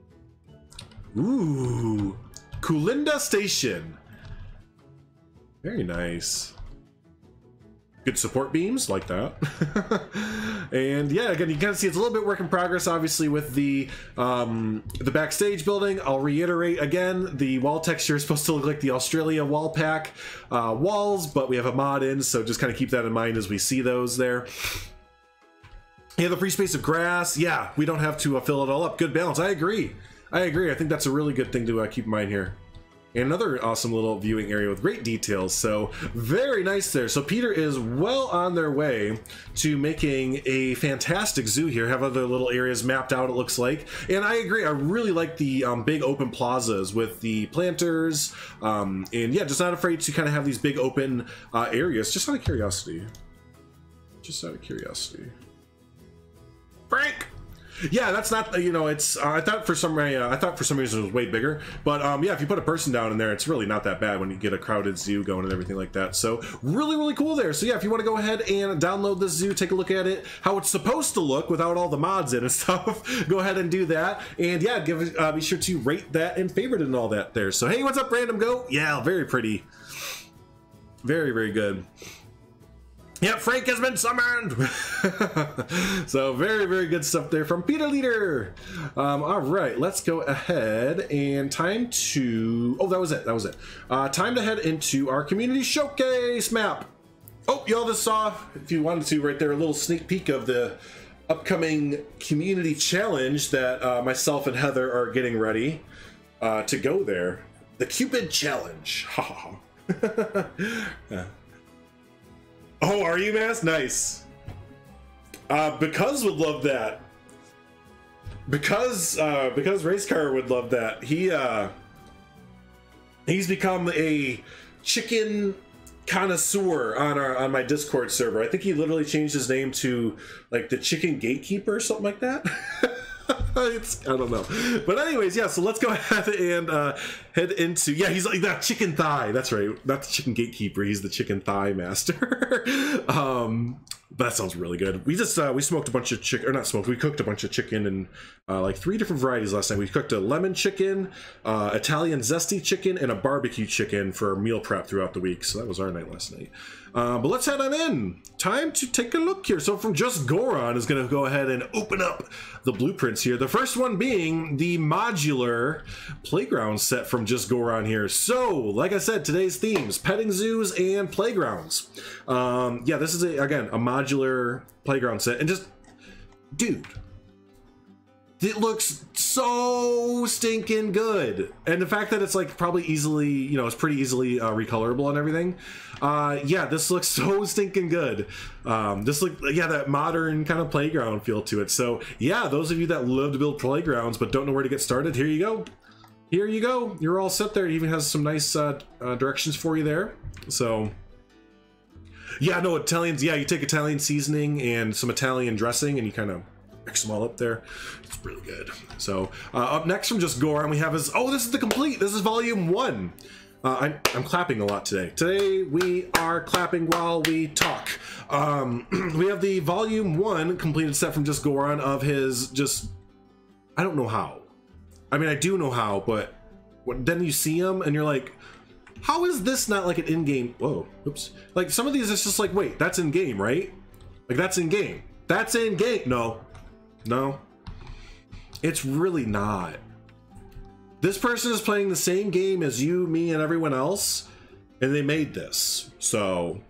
Ooh. Kulinda Station. Very nice. Good support beams, like that. And yeah, again, you kind of see it's a little bit work in progress, obviously, with the um, the backstage building. I'll reiterate again, the wall texture is supposed to look like the Australia wall pack uh, walls, but we have a mod in, so just kind of keep that in mind as we see those there. Yeah, the free space of grass. Yeah, we don't have to uh, fill it all up. Good balance. I agree. I agree. I think that's a really good thing to uh, keep in mind here. And another awesome little viewing area with great details. So very nice there. So Peter is well on their way to making a fantastic zoo here. Have other little areas mapped out, it looks like. And I agree, I really like the um, big open plazas with the planters. Um, and yeah, just not afraid to kind of have these big open uh, areas. Just out of curiosity. Just out of curiosity. Frank! Yeah, that's not, you know, it's, uh, I thought for some uh, I thought for some reason it was way bigger, but um, yeah, if you put a person down in there, it's really not that bad when you get a crowded zoo going and everything like that. So really, really cool there. So yeah, if you want to go ahead and download this zoo, take a look at it, how it's supposed to look without all the mods in and stuff, go ahead and do that. And yeah, give uh, be sure to rate that and favorite it and all that there. So hey, what's up, Random Goat? Yeah, very pretty. Very, very good. Yep, Frank has been summoned. So very, very good stuff there from Peter Leader. Um, all right, let's go ahead and time to, oh, that was it, that was it. Uh, time to head into our community showcase map. Oh, y'all just saw, if you wanted to, right there, a little sneak peek of the upcoming community challenge that uh, myself and Heather are getting ready uh, to go there. The Cupid Challenge. Yeah. Oh, are you, Mass? Nice. Uh, because would love that. Because uh, because Racecar would love that. He uh, he's become a chicken connoisseur on our on my Discord server. I think he literally changed his name to like the Chicken Gatekeeper or something like that. It's, I don't know, but anyways, yeah, so let's go ahead and uh head into, yeah, he's like that chicken thigh, that's right, not the Chicken Gatekeeper, he's the chicken thigh master. Um but that sounds really good. We just uh we smoked a bunch of chicken, or not smoked, we cooked a bunch of chicken and uh like three different varieties last night. We cooked a lemon chicken, uh Italian zesty chicken, and a barbecue chicken for meal prep throughout the week. So that was our night last night. Uh, but let's head on in. Time to take a look here. So from Just Goron is going to go ahead and open up the blueprints here. The first one being the modular playground set from Just Goron here. So, like I said, today's themes, petting zoos and playgrounds. Um, yeah, this is, a, again, a modular playground set. And just, dude, it looks so stinking good. And the fact that it's like probably easily, you know, it's pretty easily uh, recolorable and everything. Uh, yeah, this looks so stinking good. Um, this look, yeah, that modern kind of playground feel to it. So yeah, those of you that love to build playgrounds but don't know where to get started, here you go. Here you go. You're all set there. It even has some nice uh, uh, directions for you there. So yeah, no, Italians, yeah, you take Italian seasoning and some Italian dressing and you kind of mix them all up there. It's really good. So uh, up next from Just Goron we have is, oh, this is the complete, this is volume one. Uh, I'm, I'm clapping a lot today. Today we are clapping while we talk. Um, we have the volume one completed set from Just Goron of his just, I don't know how. I mean, I do know how, but when, then you see him and you're like, how is this not like an in-game, whoa, oops. Like some of these it's just like, wait, that's in-game, right? Like that's in-game. That's in-game. No, no, it's really not. This person is playing the same game as you, me, and everyone else, and they made this. So,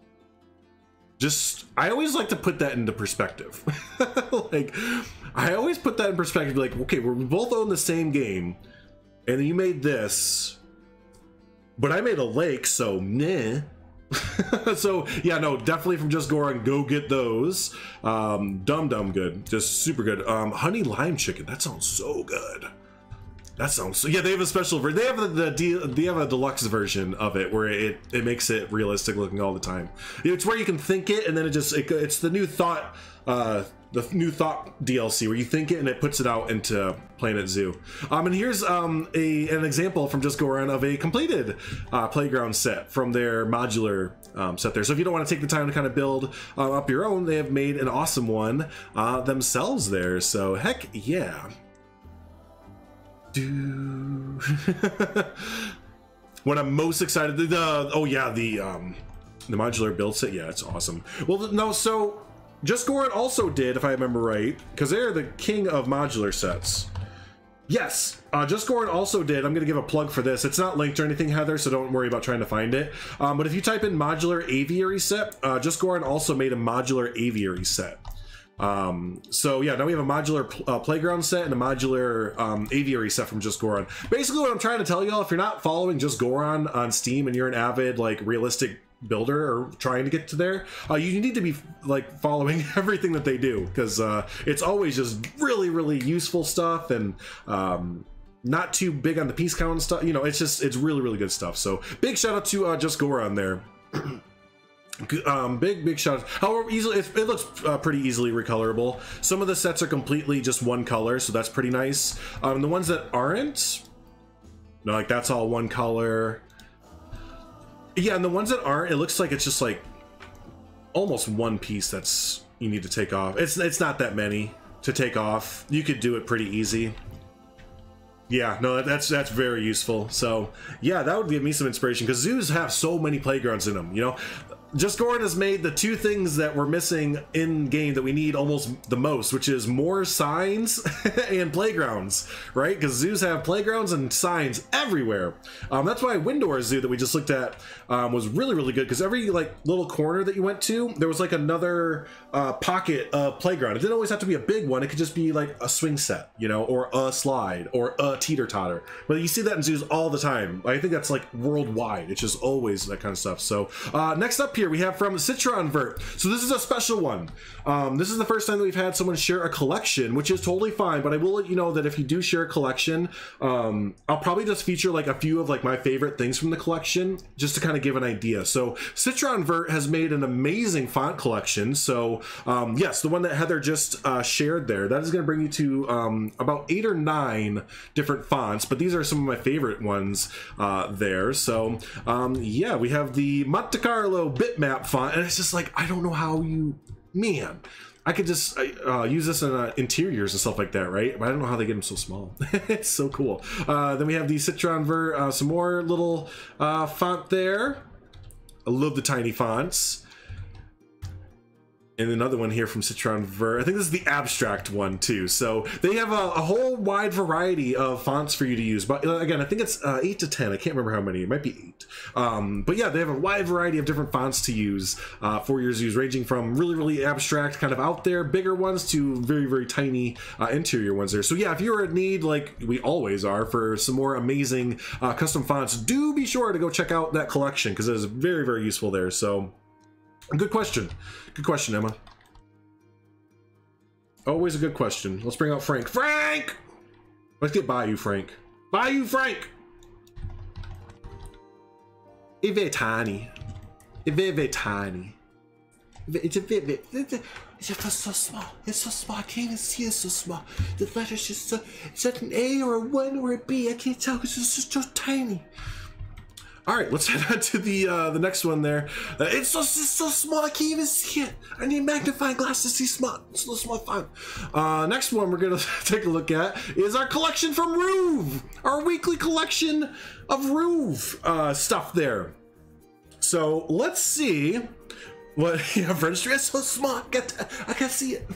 just, I always like to put that into perspective. Like, I always put that in perspective, like, okay, we both own the same game, and you made this, but I made a lake, so meh. So, yeah, no, definitely from Just Goron, go get those. Um, dumb, dumb good, just super good. Um, honey lime chicken, that sounds so good. That sounds so, yeah, they have a special version. They have the, the they have a deluxe version of it where it it makes it realistic looking all the time. It's where you can think it and then it just it, it's the new thought uh the new thought D L C where you think it and it puts it out into Planet Zoo. Um and here's um a an example from Just Goron of a completed uh playground set from their modular um set there. So if you don't want to take the time to kind of build uh, up your own, they have made an awesome one uh themselves there. So heck yeah. Do what I'm most excited the, the oh yeah the um the modular build set, yeah, it's awesome. Well, no, so Just Goron also did, if I remember right, because they're the king of modular sets. Yes, uh, Just Goron also did. I'm gonna give a plug for this. It's not linked or anything, Heather, so don't worry about trying to find it. Um, but if you type in modular aviary set, uh, Just Goron also made a modular aviary set. Um, so yeah, now we have a modular pl uh, playground set and a modular um, aviary set from Just Goron. Basically what I'm trying to tell y'all, if you're not following Just Goron on Steam and you're an avid like realistic builder or trying to get to there, uh, you need to be like following everything that they do, because uh, it's always just really, really useful stuff and um, not too big on the piece count and stuff. You know, it's just, it's really, really good stuff. So big shout out to uh, Just Goron there. Um, big, big shout out. However, easily it, it looks uh, pretty easily recolorable. Some of the sets are completely just one color, so that's pretty nice. Um, the ones that aren't, no, like that's all one color. Yeah, and the ones that aren't, it looks like it's just like almost one piece that's you need to take off. It's it's not that many to take off. You could do it pretty easy. Yeah, no, that's that's very useful. So yeah, that would give me some inspiration, because zoos have so many playgrounds in them, you know. Just Goron has made the two things that we're missing in game that we need almost the most, which is more signs and playgrounds, right? Because zoos have playgrounds and signs everywhere. Um, that's why Windor Zoo that we just looked at um, was really, really good, because every like little corner that you went to, there was like another uh, pocket of playground. It didn't always have to be a big one. It could just be like a swing set, you know, or a slide or a teeter-totter. But you see that in zoos all the time. I think that's like worldwide. It's just always that kind of stuff. So uh, next up here we have from Citron Vert. So this is a special one. Um, this is the first time that we've had someone share a collection, which is totally fine, but I will let you know that if you do share a collection, um, I'll probably just feature like a few of like my favorite things from the collection, just to kind of give an idea. So Citron Vert has made an amazing font collection. So um, yes, the one that Heather just uh, shared there, that is going to bring you to um, about eight or nine different fonts, but these are some of my favorite ones uh, there. So um, yeah, we have the Monte Carlo bitmap font, and it's just like, I don't know how you, man, I could just uh, use this in uh, interiors and stuff like that, right? But I don't know how they get them so small. It's so cool. Uh, then we have the Citron Vert, uh, some more little uh, font there. I love the tiny fonts. And another one here from Citron Vert. I think this is the abstract one too. So they have a, a whole wide variety of fonts for you to use. But again, I think it's uh, eight to ten. I can't remember how many. It might be eight. Um, but yeah, they have a wide variety of different fonts to use uh, for your zoos, ranging from really, really abstract, kind of out there, bigger ones to very, very tiny uh, interior ones there. So yeah, if you're in need, like we always are, for some more amazing uh, custom fonts, do be sure to go check out that collection because it is very, very useful there. So good question. Good question, Emma. Always a good question. Let's bring out Frank. Frank! Let's get Bayou Frank. Bayou Frank! It's very tiny. It's very, very tiny. It's a bit, bit it's, a, it's just so small. It's so small. I can't even see it so small. The letter's just so, is that an A or a one or a B? I can't tell because it's just so tiny. All right, let's head on to the uh, the next one there. Uh, it's, so, it's so small, I can't even see it. I need magnifying glass to see small. It's a little small font. Uh, next one we're gonna take a look at is our collection from Roov, our weekly collection of Roov uh, stuff there. So let's see what, yeah, registry is so small. I can't, I can't see it.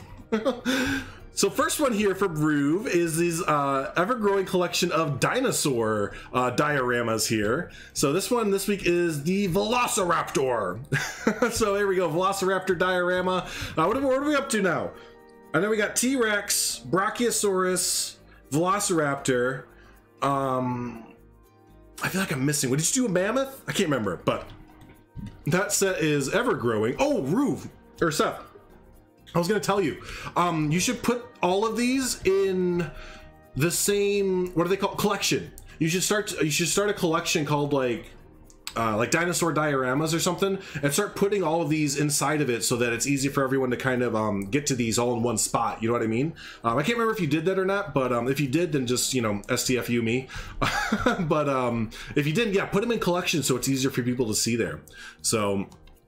So first one here from Roov is these uh, ever-growing collection of dinosaur uh, dioramas here. So this one this week is the Velociraptor. So there we go, Velociraptor diorama. Uh, what, are, what are we up to now? I know we got T-Rex, Brachiosaurus, Velociraptor. Um, I feel like I'm missing. What, did you do a mammoth? I can't remember, but that set is ever-growing. Oh, Roov, or Seth. I was gonna tell you, um, you should put all of these in the same, what do they call, collection. You should start, you should start a collection called like, uh, like dinosaur dioramas or something, and start putting all of these inside of it so that it's easy for everyone to kind of um, get to these all in one spot. You know what I mean? Um, I can't remember if you did that or not, but um, if you did, then just, you know, S T F U me. But um, if you didn't, yeah, put them in collections so it's easier for people to see there. So.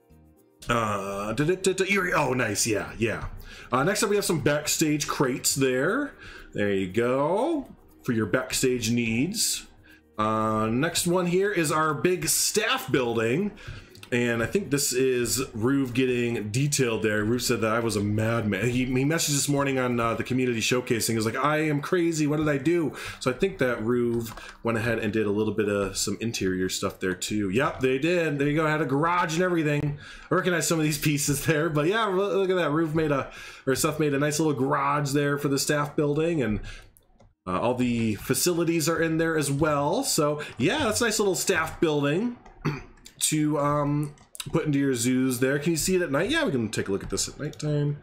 Uh, da, da, da, da, oh, nice. Yeah, yeah. Uh, next up, we have some backstage crates there. There you go for your backstage needs. Uh, next one here is our big staff building. And I think this is Roov getting detailed there. Roov said that I was a madman. He, he messaged this morning on uh, the community showcasing. He was like, I am crazy. What did I do? So I think that Roov went ahead and did a little bit of some interior stuff there too. Yep, they did. There you go. Had a garage and everything. I recognize some of these pieces there. But yeah, look at that. Roov made a, or Seth made a nice little garage there for the staff building. And uh, all the facilities are in there as well. So yeah, that's a nice little staff building to um, put into your zoos there. Can you see it at night? Yeah, we can take a look at this at nighttime.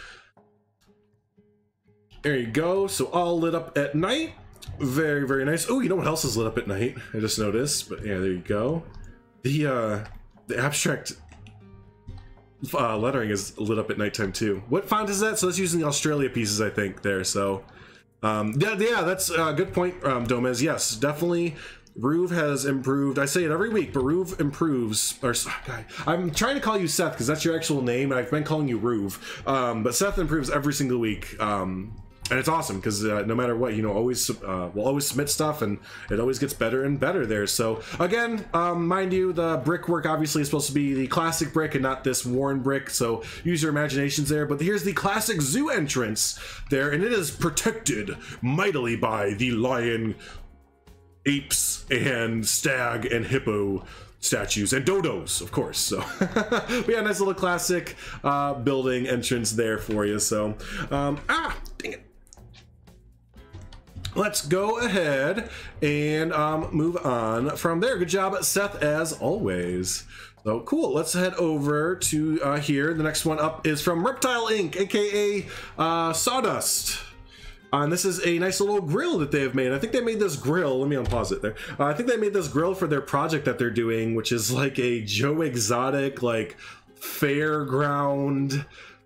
There you go. So all lit up at night. Very, very nice. Oh, you know what else is lit up at night? I just noticed. But yeah, there you go. The uh, the abstract uh, lettering is lit up at nighttime too. What font is that? So that's using the Australia pieces, I think, there. So um, yeah, yeah, that's a good point, um, Domez. Yes, definitely. Roov has improved. I say it every week, but Roov improves. Or, God, I'm trying to call you Seth because that's your actual name, and I've been calling you Roov. Um, but Seth improves every single week, um, and it's awesome because uh, no matter what, you know, always uh, we'll always submit stuff, and it always gets better and better there. So again, um, mind you, the brickwork obviously is supposed to be the classic brick and not this worn brick. So use your imaginations there. But here's the classic zoo entrance there, and it is protected mightily by the lion, apes and stag and hippo statues and dodos, of course. So we have a nice little classic uh, building entrance there for you. So um, ah, dang it. let's go ahead and um, move on from there. Good job, Seth, as always. So cool. Let's head over to uh, here. The next one up is from Reptile Incorporated, aka uh, Sawdust. Uh, and this is a nice little grill that they have made. I think they made this grill. Let me unpause it there. Uh, I think they made this grill for their project that they're doing, which is like a Joe Exotic, like fairground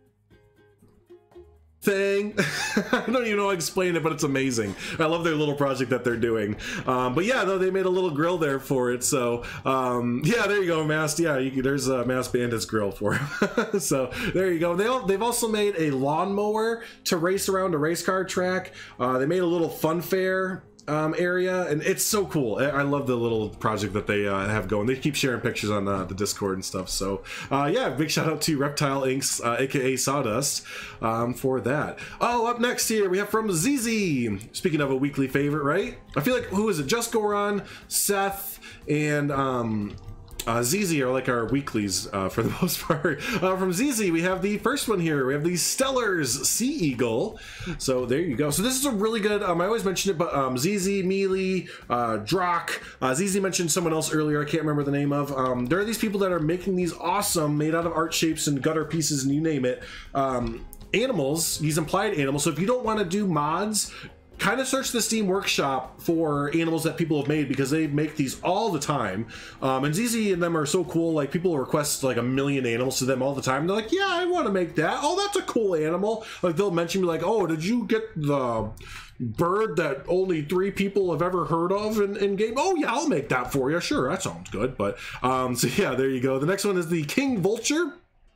thing. I don't even know how to explain it, but it's amazing. I love their little project that they're doing. Um, but yeah, though, they made a little grill there for it. So um, yeah, there you go, Masked. Yeah, you, there's a Masked Bandit's grill for him. So there you go. They all, they've also made a lawnmower to race around a race car track. Uh, they made a little fun fair um area, and it's so cool. I love the little project that they uh, have going. They keep sharing pictures on uh, the Discord and stuff. So uh yeah, big shout out to Reptile Incorporated, uh, aka Sawdust, um for that. Oh, up next here we have from Z Z. Speaking of a weekly favorite, right? I feel like, who is it? Just Goron, Seth, and um Uh, Z Z are like our weeklies uh, for the most part. Uh, from Z Z, we have the first one here. We have the Stellar's Sea Eagle. So there you go. So this is a really good, um, I always mention it, but um, Z Z, Mealy, uh, Drock, uh, Z Z mentioned someone else earlier, I can't remember the name of. Um, there are these people that are making these awesome, made out of art shapes and gutter pieces and you name it, um, animals, these implied animals. So if you don't want to do mods, kind of search the Steam Workshop for animals that people have made, because they make these all the time. Um, and Z Z and them are so cool. Like, people request like a million animals to them all the time. They're like, yeah, I want to make that. Oh, that's a cool animal. Like, they'll mention me like, oh, did you get the bird that only three people have ever heard of in, in game? Oh yeah, I'll make that for you. Sure, that sounds good. But um, so yeah, there you go. The next one is the King Vulture.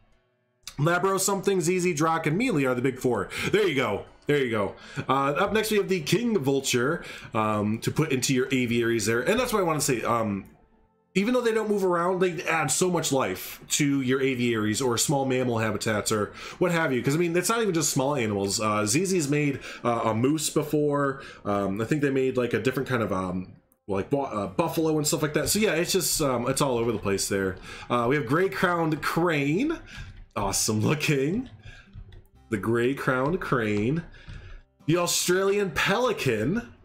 Labro, something, Z Z, Drock, and Mealy are the big four. There you go. There you go. Uh, up next, we have the King Vulture um, to put into your aviaries there. And that's what I want to say. Um, even though they don't move around, they add so much life to your aviaries or small mammal habitats or what have you. Because, I mean, it's not even just small animals. Uh, Z Z's made uh, a moose before. Um, I think they made, like, a different kind of... Um, like uh, buffalo and stuff like that. So, yeah, it's just... Um, it's all over the place there. Uh, we have gray-crowned crane. Awesome looking. The gray-crowned crane. The Australian pelican.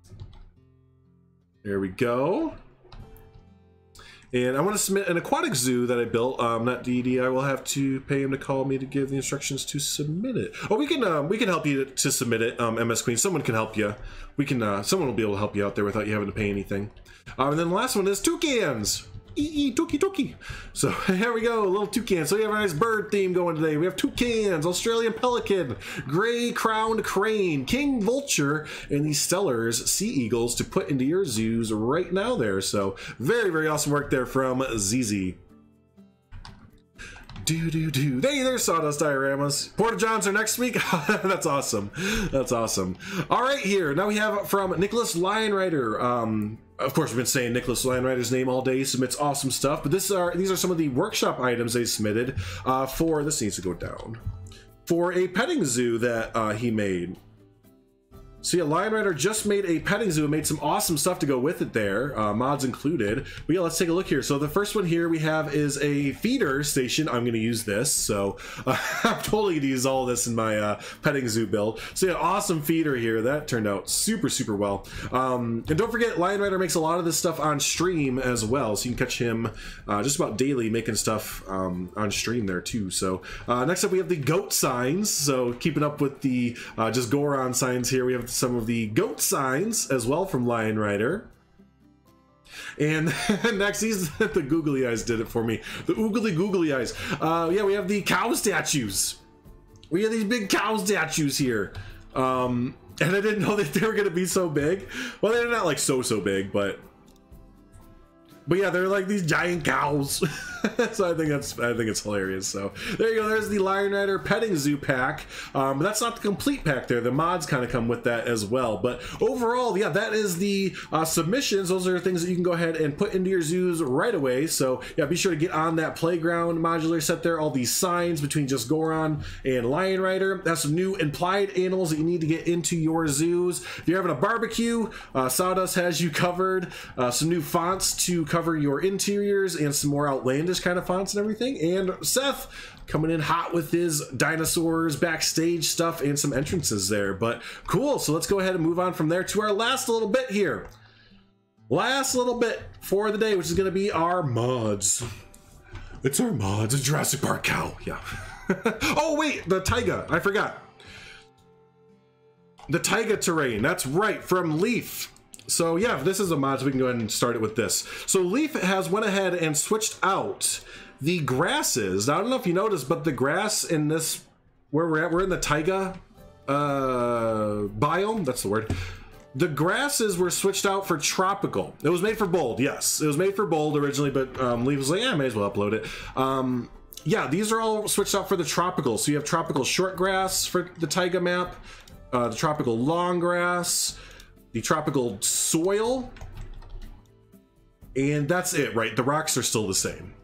There we go. And I want to submit an aquatic zoo that I built. Um, not D D. I will have to pay him to call me to give the instructions to submit it. Oh, we can um, we can help you to submit it. Um, M S Queen, someone can help you. We can. Uh, someone will be able to help you out there without you having to pay anything. Um, and then the last one is toucans. Ee, toukie, toukie. So here we go, a little toucan. So we have a nice bird theme going today. We have toucans, Australian pelican, gray-crowned crane, king vulture, and these Stellar's Sea Eagles to put into your zoos right now there. So very, very awesome work there from Z Z. Do do do. Hey, there's Sawdust dioramas. Porta Johns are next week. That's awesome. That's awesome. All right, here now we have from Nicholas Lionrider. Um, of course, we've been saying Nicholas Lionrider's name all day. He submits awesome stuff. But this are these are some of the workshop items they submitted uh, for. This needs to go down for a petting zoo that uh, he made. So yeah, Lionrider just made a petting zoo and made some awesome stuff to go with it there, uh, mods included. But yeah, let's take a look here. So the first one here we have is a feeder station. I'm gonna use this, so uh, I'm totally gonna use all this in my uh, petting zoo build. So yeah, awesome feeder here. That turned out super, super well. Um, and don't forget, Lionrider makes a lot of this stuff on stream as well, so you can catch him uh, just about daily making stuff um, on stream there too. So uh, next up we have the goat signs. So keeping up with the uh, just Goron signs here, we have some of the goat signs as well from Lionrider. And next, he's the googly eyes did it for me. The oogly googly eyes. Uh, yeah, we have the cow statues. We have these big cow statues here. Um, and I didn't know that they were going to be so big. Well, they're not like so, so big, but... But yeah, they're like these giant cows. So I think that's I think it's hilarious. So there you go. There's the Lionrider petting zoo pack. Um, but that's not the complete pack there. The mods kind of come with that as well. But overall, yeah, that is the uh, submissions. Those are things that you can go ahead and put into your zoos right away. So yeah, be sure to get on that playground modular set there. All these signs between just Goron and Lionrider. That's some new implied animals that you need to get into your zoos. If you're having a barbecue, uh, Sawdust has you covered. Uh, some new fonts to cover your interiors and some more outlandish English kind of fonts and everything. And Seth coming in hot with his dinosaurs backstage stuff and some entrances there. But cool, so let's go ahead and move on from there to our last little bit here. Last little bit for the day, which is going to be our mods. It's our mods, a Jurassic Park cow, yeah. Oh wait, the taiga, I forgot. The taiga terrain, that's right, from Leaf. So yeah, this is a mod, so we can go ahead and start it with this. So Leaf has went ahead and switched out the grasses. Now, I don't know if you noticed, but the grass in this, where we're at, we're in the taiga uh, biome, that's the word. The grasses were switched out for tropical. It was made for bold, yes. It was made for bold originally, but um, Leaf was like, yeah, I may as well upload it. Um, yeah, these are all switched out for the tropical. So you have tropical short grass for the taiga map, uh, the tropical long grass, the tropical soil, and that's it, right? The rocks are still the same.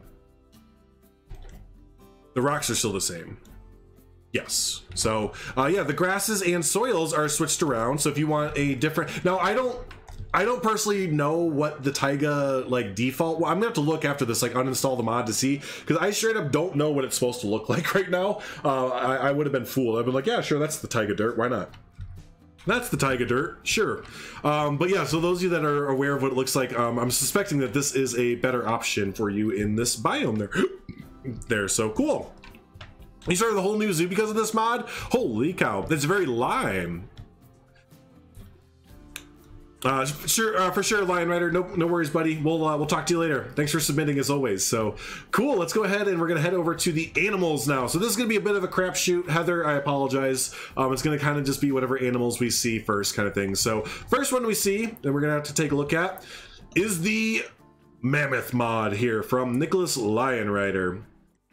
The rocks are still the same. Yes. So uh, yeah, the grasses and soils are switched around. So if you want a different, now I don't, I don't personally know what the taiga like default. Well, I'm gonna have to look after this, like uninstall the mod to see, because I straight up don't know what it's supposed to look like right now. Uh, I, I would have been fooled. I've been like, yeah, sure, that's the taiga dirt. Why not? That's the taiga dirt, sure. Um, but yeah, so those of you that are aware of what it looks like, um, I'm suspecting that this is a better option for you in this biome there. There, so cool. You started the whole new zoo because of this mod? Holy cow, that's very lime. Uh, sure, uh, for sure, Lion Rider. No, no worries, buddy. We'll uh, we'll talk to you later. Thanks for submitting as always. So cool. Let's go ahead and we're gonna head over to the animals now. So this is gonna be a bit of a crapshoot. Heather, I apologize. Um, it's gonna kind of just be whatever animals we see first, kind of thing. So first one we see, and we're gonna have to take a look at, is the mammoth mod here from Nicholas Lion Rider.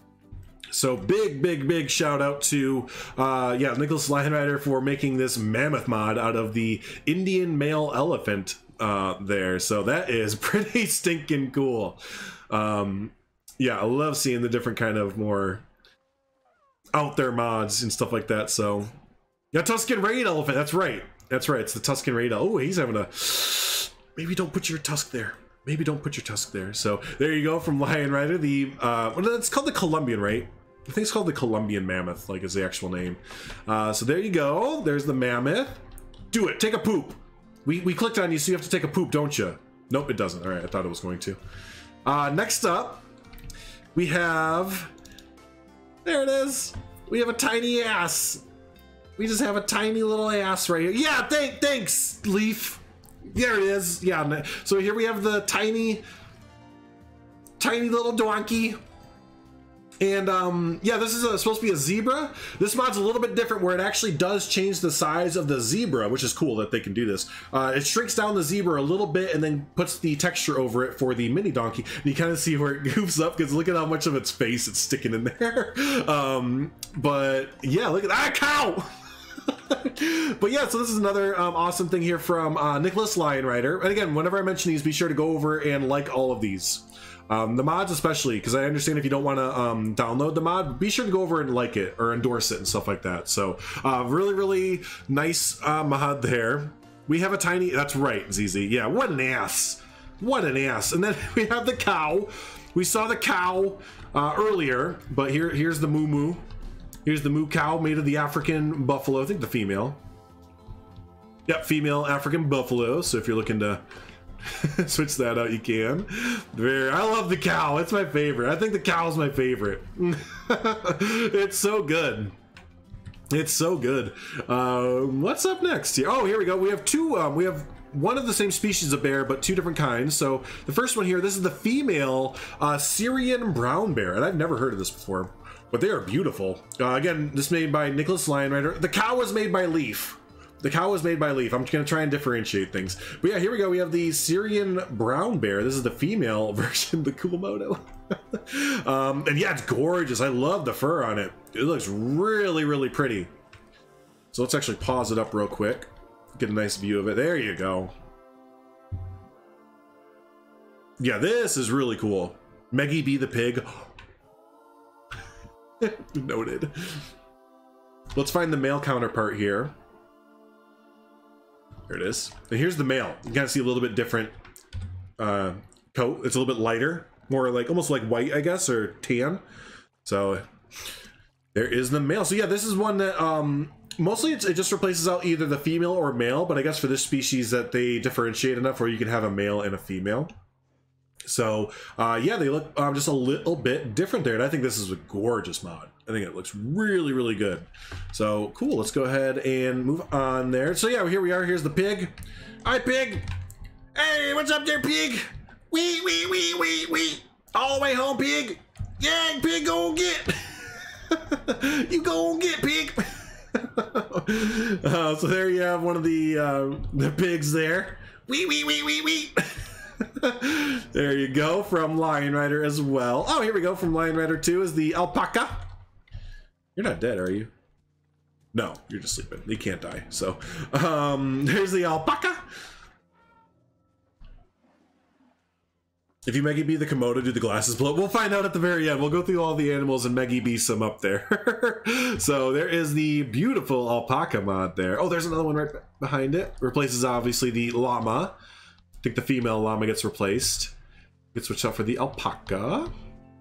So big, big, big shout out to, uh, yeah, Nicholas Lion Rider for making this mammoth mod out of the Indian male elephant uh, there. So that is pretty stinking cool. Um, yeah, I love seeing the different kind of more out there mods and stuff like that. So yeah, Tuscan Raid elephant. That's right. That's right. It's the Tuscan Raid. Oh, he's having a, maybe don't put your tusk there. Maybe don't put your tusk there. So there you go from Lion Rider. The, uh, what is it? It's called the Colombian, right? I think it's called the Colombian mammoth, like is the actual name. Uh, so there you go. There's the mammoth. Do it. Take a poop. We, we clicked on you, so you have to take a poop, don't you? Nope, it doesn't. All right, I thought it was going to. Uh, next up, we have... There it is. We have a tiny ass. We just have a tiny little ass right here. Yeah, thank, thanks, Leaf. There it is. Yeah, so here we have the tiny, tiny little donkey. And um, yeah, this is a, supposed to be a zebra. This mod's a little bit different where it actually does change the size of the zebra, which is cool that they can do this. Uh, it shrinks down the zebra a little bit and then puts the texture over it for the mini donkey. And you kind of see where it goofs up because look at how much of its face it's sticking in there. um, but yeah, look at that cow. But yeah, so this is another um, awesome thing here from uh, Nicholas Lion Rider. And again, whenever I mention these, be sure to go over and like all of these. Um, the mods especially, because I understand if you don't want to um, download the mod, be sure to go over and like it or endorse it and stuff like that. So uh, really, really nice uh, mod there. We have a tiny, that's right, Z Z. Yeah, what an ass. What an ass. And then we have the cow. We saw the cow uh, earlier, but here, here's the moo moo. Here's the moo cow made of the African buffalo, I think the female. Yep, female African buffalo. So if you're looking to switch that out, you can. Very, I love the cow. It's my favorite. I think the cow's my favorite. It's so good. It's so good. Uh, what's up next here? Oh, here we go. We have two. Um, we have one of the same species of bear, but two different kinds. So the first one here, this is the female uh, Syrian brown bear, and I've never heard of this before, but they are beautiful. Uh, again, this made by Nicholas Lion Rider. The cow was made by Leaf. The cow was made by Leaf. I'm going to try and differentiate things. But yeah, here we go. We have the Syrian brown bear. This is the female version, the Kumamoto. um, and yeah, it's gorgeous. I love the fur on it. It looks really, really pretty. So let's actually pause it up real quick. Get a nice view of it. There you go. Yeah, this is really cool. Meggie B the pig. Noted. Let's find the male counterpart here. There it is. And here's the male. You kind of see a little bit different uh, coat. It's a little bit lighter. more like almost like white, I guess, or tan. So there is the male. So yeah, this is one that um, mostly it's, it just replaces out either the female or male, but I guess for this species that they differentiate enough where you can have a male and a female. So uh, yeah, they look um, just a little bit different there, and I think this is a gorgeous mod. I think it looks really, really good. So cool, let's go ahead and move on there. So yeah, here we are, here's the pig. Hi, pig. Hey, what's up there, pig? Wee, wee, wee, wee, wee. All the way home, pig. Yeah, pig, go get. You go get, pig. uh, so there you have one of the uh, the pigs there. Wee, wee, wee, wee, wee. There you go, from Lion Rider as well. Oh, here we go, from Lion Rider two is the alpaca. You're not dead, are you? No, you're just sleeping. You can't die. So, um, there's the alpaca. If you Meggy B the Komodo, do the glasses blow? We'll find out at the very end. We'll go through all the animals and Meggy B some up there. So there is the beautiful alpaca mod there. Oh, there's another one right behind it. Replaces obviously the llama. I think the female llama gets replaced. Gets switched out for the alpaca.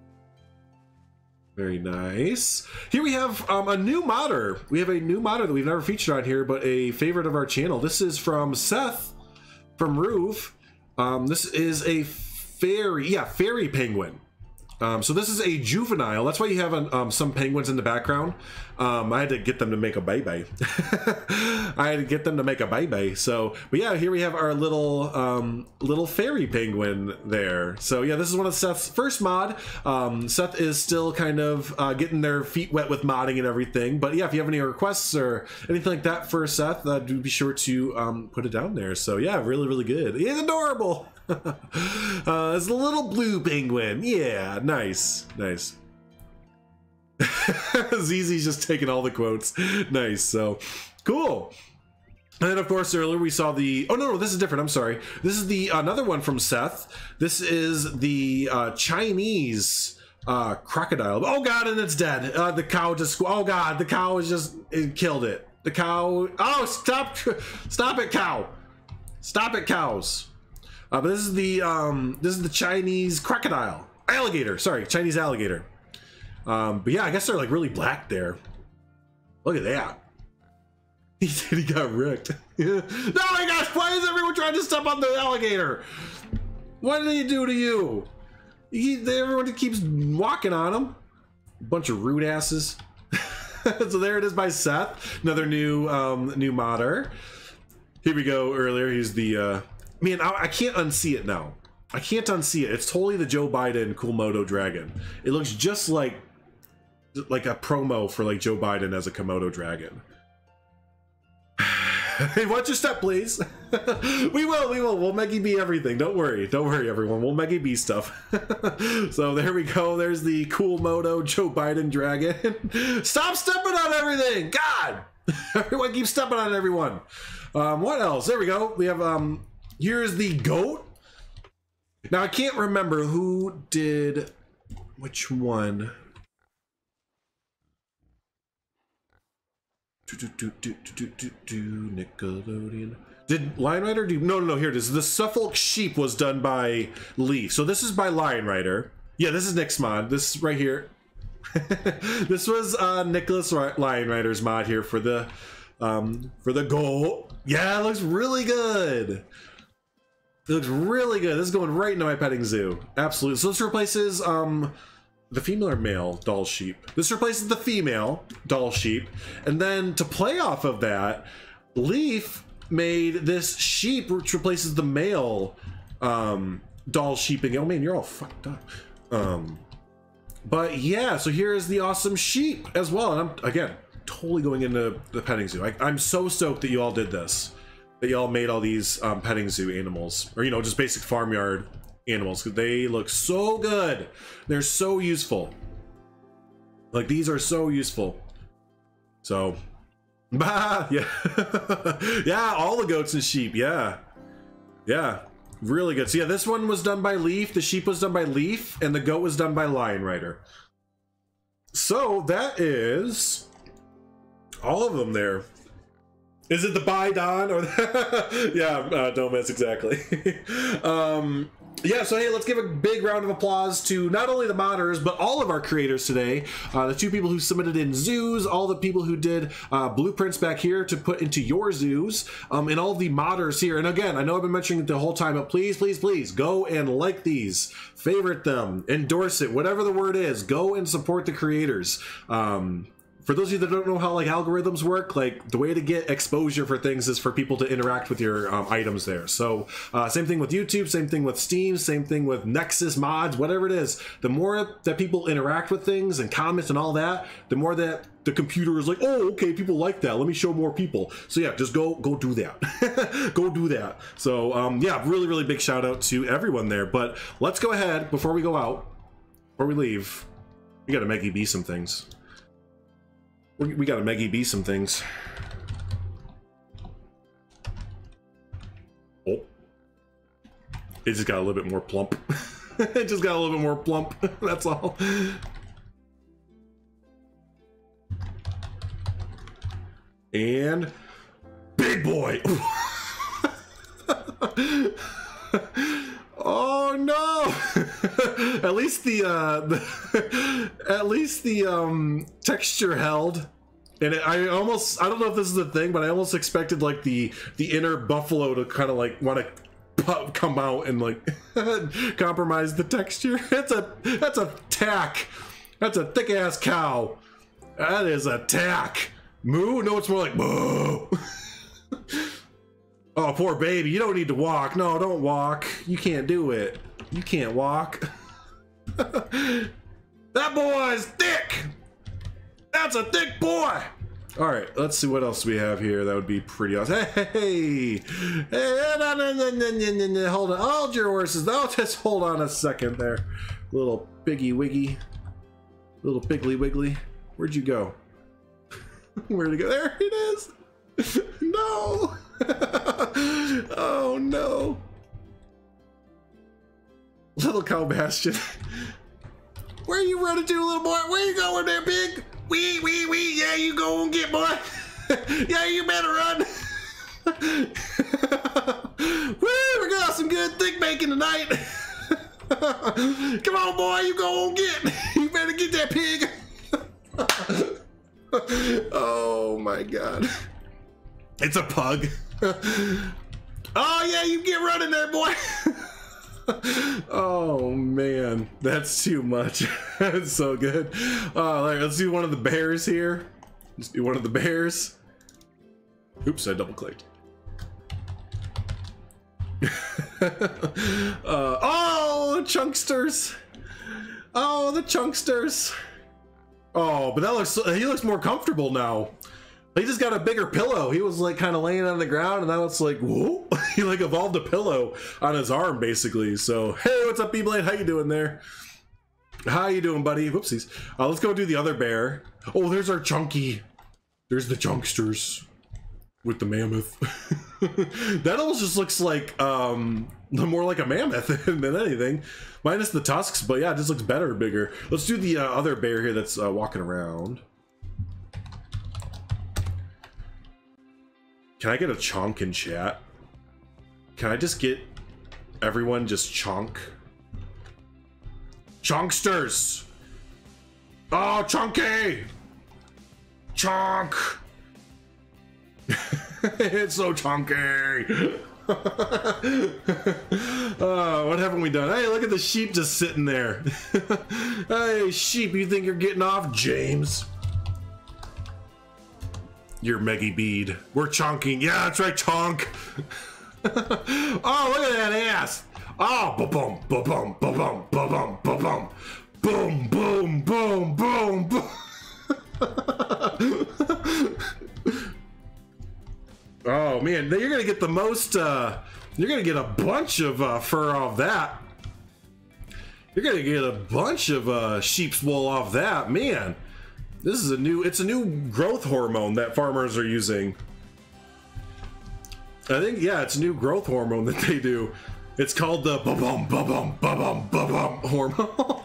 Very nice. Here we have um, a new modder. We have a new modder that we've never featured on here, but a favorite of our channel. This is from Seth from Roof. Um, this is a fairy, yeah, fairy penguin. Um, so this is a juvenile. That's why you have an, um, some penguins in the background. Um, I had to get them to make a baby. I had to get them to make a baby. So, but yeah, here we have our little um, little fairy penguin there. So yeah, this is one of Seth's first mod. Um, Seth is still kind of uh, getting their feet wet with modding and everything. But yeah, if you have any requests or anything like that for Seth, uh, do be sure to um, put it down there. So yeah, really, really good. He's adorable. uh, it's a little blue penguin. Yeah, nice, nice. Z Z's just taking all the quotes. Nice. So cool. And then of course earlier we saw the, oh no, no, this is different. I'm sorry. This is the another one from Seth. This is the uh, Chinese uh, crocodile. Oh God, and it's dead. Uh, the cow just, oh God, the cow is just, it killed it. The cow, oh, stop, stop it, cow. Stop it, cows. Uh, but this is the um, this is the Chinese crocodile, alligator. Sorry, Chinese alligator. Um, but yeah, I guess they're like really black there. Look at that. He said he got wrecked. No, my gosh! Why is everyone trying to step on the alligator? What did he do to you? He, everyone keeps walking on him. Bunch of rude asses. So there it is by Seth. Another new um, new modder. Here we go. Earlier, he's the. Uh, Man, I, I can't unsee it now. I can't unsee it. It's totally the Joe Biden cool Komodo dragon. It looks just like like a promo for like Joe Biden as a Komodo dragon. Hey, watch your step, please. we will, we will. We'll Meggy B everything. Don't worry. Don't worry, everyone. We'll Meggy B stuff. So there we go. There's the cool Modo Joe Biden dragon. Stop stepping on everything. God. Everyone keeps stepping on everyone. Um, what else? There we go. We have... um. Here's the goat. Now I can't remember who did which one. Do, do, do, do, do, do, do, Nickelodeon. Did Lion Rider do? No, no, no. Here it is. The Suffolk Sheep was done by Leaf. So this is by Lion Rider. Yeah, this is Nick's mod. This right here. This was uh, Nicholas Lion Rider's mod here for the um, for the goat. Yeah, it looks really good. It looks really good. This is going right into my petting zoo. Absolutely. So this replaces um, the female or male doll sheep. This replaces the female doll sheep. And then to play off of that, Leaf made this sheep which replaces the male um, doll sheeping. Oh man, you're all fucked up. Um, but yeah, so here is the awesome sheep as well. And I'm, again, totally going into the petting zoo. I, I'm so stoked that you all did this. That y'all made all these um, petting zoo animals, or you know, just basic farmyard animals, because they look so good. They're so useful. Like these are so useful. So, bah, yeah, yeah, all the goats and sheep, yeah, yeah, really good. So yeah, this one was done by Leaf, the sheep was done by Leaf, and the goat was done by Lion Rider. So that is all of them there. Is it the By Don or the yeah, uh, Domas, exactly. um, yeah, so hey, let's give a big round of applause to not only the modders, but all of our creators today. Uh, the two people who submitted in zoos, all the people who did uh, blueprints back here to put into your zoos, um, and all the modders here. And again, I know I've been mentioning it the whole time, but please, please, please go and like these, favorite them, endorse it, whatever the word is. Go and support the creators. Um, For those of you that don't know how like algorithms work, like the way to get exposure for things is for people to interact with your um, items there. So uh, same thing with YouTube, same thing with Steam, same thing with Nexus mods, whatever it is. The more that people interact with things and comments and all that, the more that the computer is like, oh, okay, people like that. Let me show more people. So yeah, just go go do that. Go do that. So um, yeah, really, really big shout out to everyone there. But let's go ahead before we go out, before we leave. We got to Meggy B some things. We, we gotta Meggy B some things. Oh. It just got a little bit more plump. It just got a little bit more plump. That's all. And big boy. Oh no! At least the, uh, the at least the um, texture held, and it, I almost I don't know if this is a thing, but I almost expected like the the inner buffalo to kind of like want to come out and like compromise the texture. That's a that's a tack. That's a thick ass cow. That is a tack. Moo? No, it's more like moo. Oh, poor baby, you don't need to walk. No, don't walk. You can't do it. You can't walk. That boy's thick. That's a thick boy. All right, let's see what else we have here. That would be pretty awesome. Hey, hey, no, no, no, no, no, no, hold on. Hold your horses. Oh, just hold on a second there. Little piggy wiggy. Little piggly wiggly. Where'd you go? Where'd it go? There it is. No. Oh no. Little cow bastion. Where you running to, little boy? Where you going there, pig? Wee, wee, wee. Yeah, you go and get, boy. Yeah, you better run. Woo, we got some good thick bacon tonight. Come on, boy, you go and get. You better get that pig. Oh my god. It's a pug. Oh yeah, you get running there, boy. Oh man, that's too much. That's so good. Uh, all right, let's do one of the bears here. Let's do one of the bears. Oops, I double clicked. uh, oh, chunksters. Oh, the chunksters. Oh, but that looks, he looks more comfortable now. He just got a bigger pillow. He was like kind of laying on the ground, and now it's like, whoa. He like evolved a pillow on his arm basically. So hey, what's up, B-Blade? How you doing there? How you doing, buddy? Whoopsies. Uh, let's go do the other bear. Oh, there's our chunky. There's the chunksters with the mammoth. That almost just looks like um more like a mammoth than anything, minus the tusks. But yeah, it just looks better, bigger. Let's do the uh, other bear here that's uh, walking around. Can I get a chonk in chat? Can I just get everyone just chonk? Chonksters! Oh, chunky! Chonk! It's so chunky! Oh, what haven't we done? Hey, look at the sheep just sitting there. Hey, sheep, you think you're getting off, James? You're Meggy Bead. We're chonking. Yeah, that's right, chonk. Oh, look at that ass. Oh, ba-boom, ba-boom, ba-boom, ba-boom, ba-boom. Boom, boom, boom, boom, boom. Oh, man, you're going to get the most, uh, you're going to get a bunch of uh, fur off that. You're going to get a bunch of uh, sheep's wool off that, man. This is a new, it's a new growth hormone that farmers are using. I think, yeah, it's a new growth hormone that they do. It's called the ba-bum, ba-bum, ba-bum, ba-bum hormone.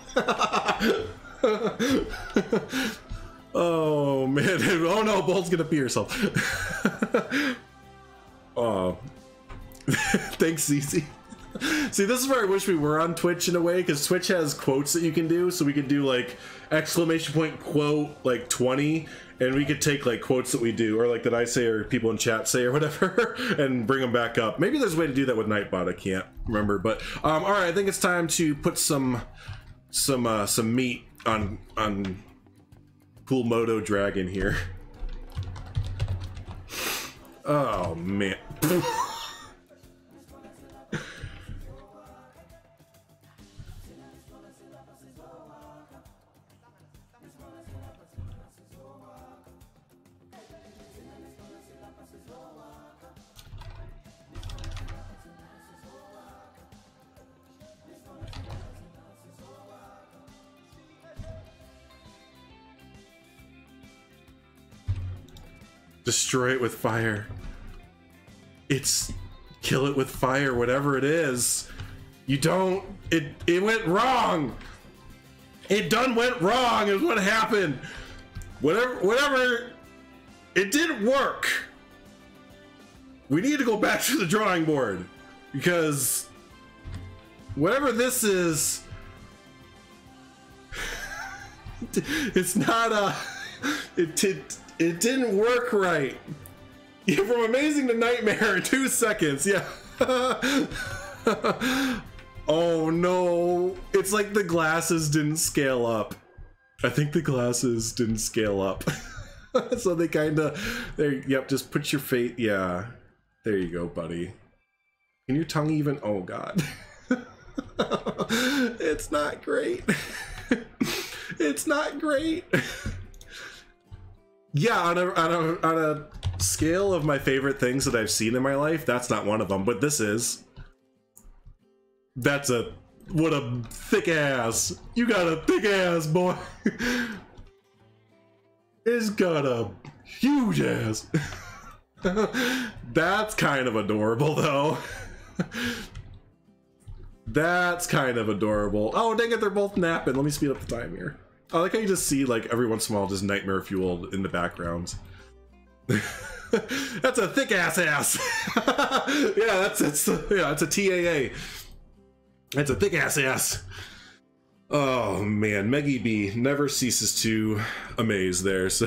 Oh, man. Oh, no, Bolt's gonna pee herself. Oh. Thanks, Cece. See, this is where I wish we were on Twitch in a way, because Twitch has quotes that you can do, so we could do like exclamation point quote like twenty, and we could take like quotes that we do, or like that I say or people in chat say or whatever, and bring them back up. Maybe there's a way to do that with Nightbot, I can't remember, but um, all right, I think it's time to put some some uh, some meat on on Cool Moto Dragon here. Oh man. Destroy it with fire. It's kill it with fire, whatever it is. You don't, it, it went wrong. It done went wrong is what happened. Whatever, whatever, it didn't work. We need to go back to the drawing board, because whatever this is, it's not a, it, it, it didn't work right. Yeah, from amazing to nightmare in two seconds. Yeah. Oh no. It's like the glasses didn't scale up. I think the glasses didn't scale up. So they kind of, there, yep, just put your face, yeah. There you go, buddy. Can your tongue even, oh God. It's not great. It's not great. Yeah, on a, on a, on a scale of my favorite things that I've seen in my life, that's not one of them, but this is. That's a, what a thick ass. You got a thick ass, boy. It's got a huge ass. That's kind of adorable, though. That's kind of adorable. Oh, dang it, they're both napping. Let me speed up the time here. I like how you just see, like, every once in a while, just nightmare fuel in the background. That's a thick ass ass. Yeah, that's that's yeah, that's a T A A. That's a thick ass ass. Oh man, Meggy B never ceases to amaze there. So.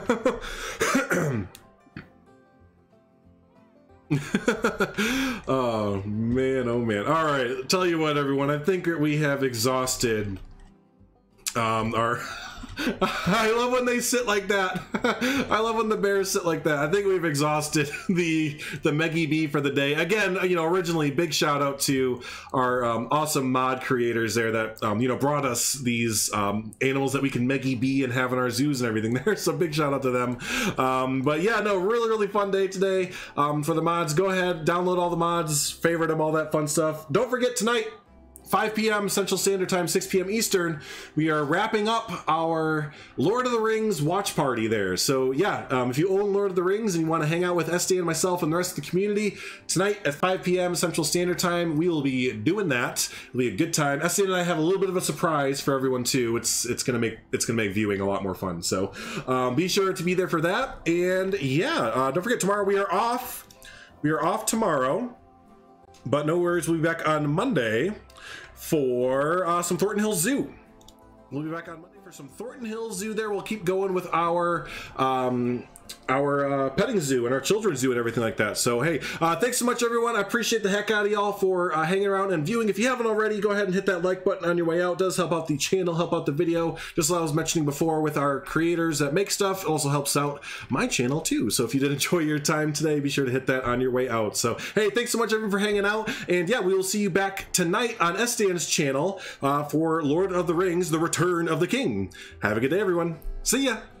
Oh man, oh man. All right, tell you what, everyone. I think we have exhausted um our. I love when they sit like that. I love when the bears sit like that. I think we've exhausted the the Meggy B for the day. Again, you know, originally big shout out to our um, awesome mod creators there that um, you know, brought us these um, animals that we can Meggy B and have in our zoos and everything there. So big shout out to them. Um, but yeah, no, really really fun day today um, for the mods. Go ahead, download all the mods, favorite them, all that fun stuff. Don't forget tonight, five P M Central Standard Time, six P M Eastern, we are wrapping up our Lord of the Rings watch party there. So yeah, um, if you own Lord of the Rings and you want to hang out with S D and myself and the rest of the community, tonight at five P M Central Standard Time, we will be doing that. It'll be a good time. S D and I have a little bit of a surprise for everyone too. It's it's gonna make it's gonna make viewing a lot more fun. So um, be sure to be there for that. And yeah, uh, don't forget, tomorrow we are off. We are off tomorrow, but no worries, we'll be back on Monday for uh, some Thornton Hills Zoo. We'll be back on Monday for some Thornton Hills Zoo there. We'll keep going with our um, our uh, petting zoo and our children's zoo and everything like that. So hey, uh, thanks so much everyone. I appreciate the heck out of y'all for uh, hanging around and viewing. If you haven't already, go ahead and hit that like button on your way out. It does help out the channel, help out the video. Just like I was mentioning before with our creators that make stuff, it also helps out my channel too. So if you did enjoy your time today, be sure to hit that on your way out. So hey, thanks so much everyone for hanging out. And yeah, we will see you back tonight on S Dan's channel uh, for Lord of the Rings, The Return of the King. Have a good day everyone. See ya.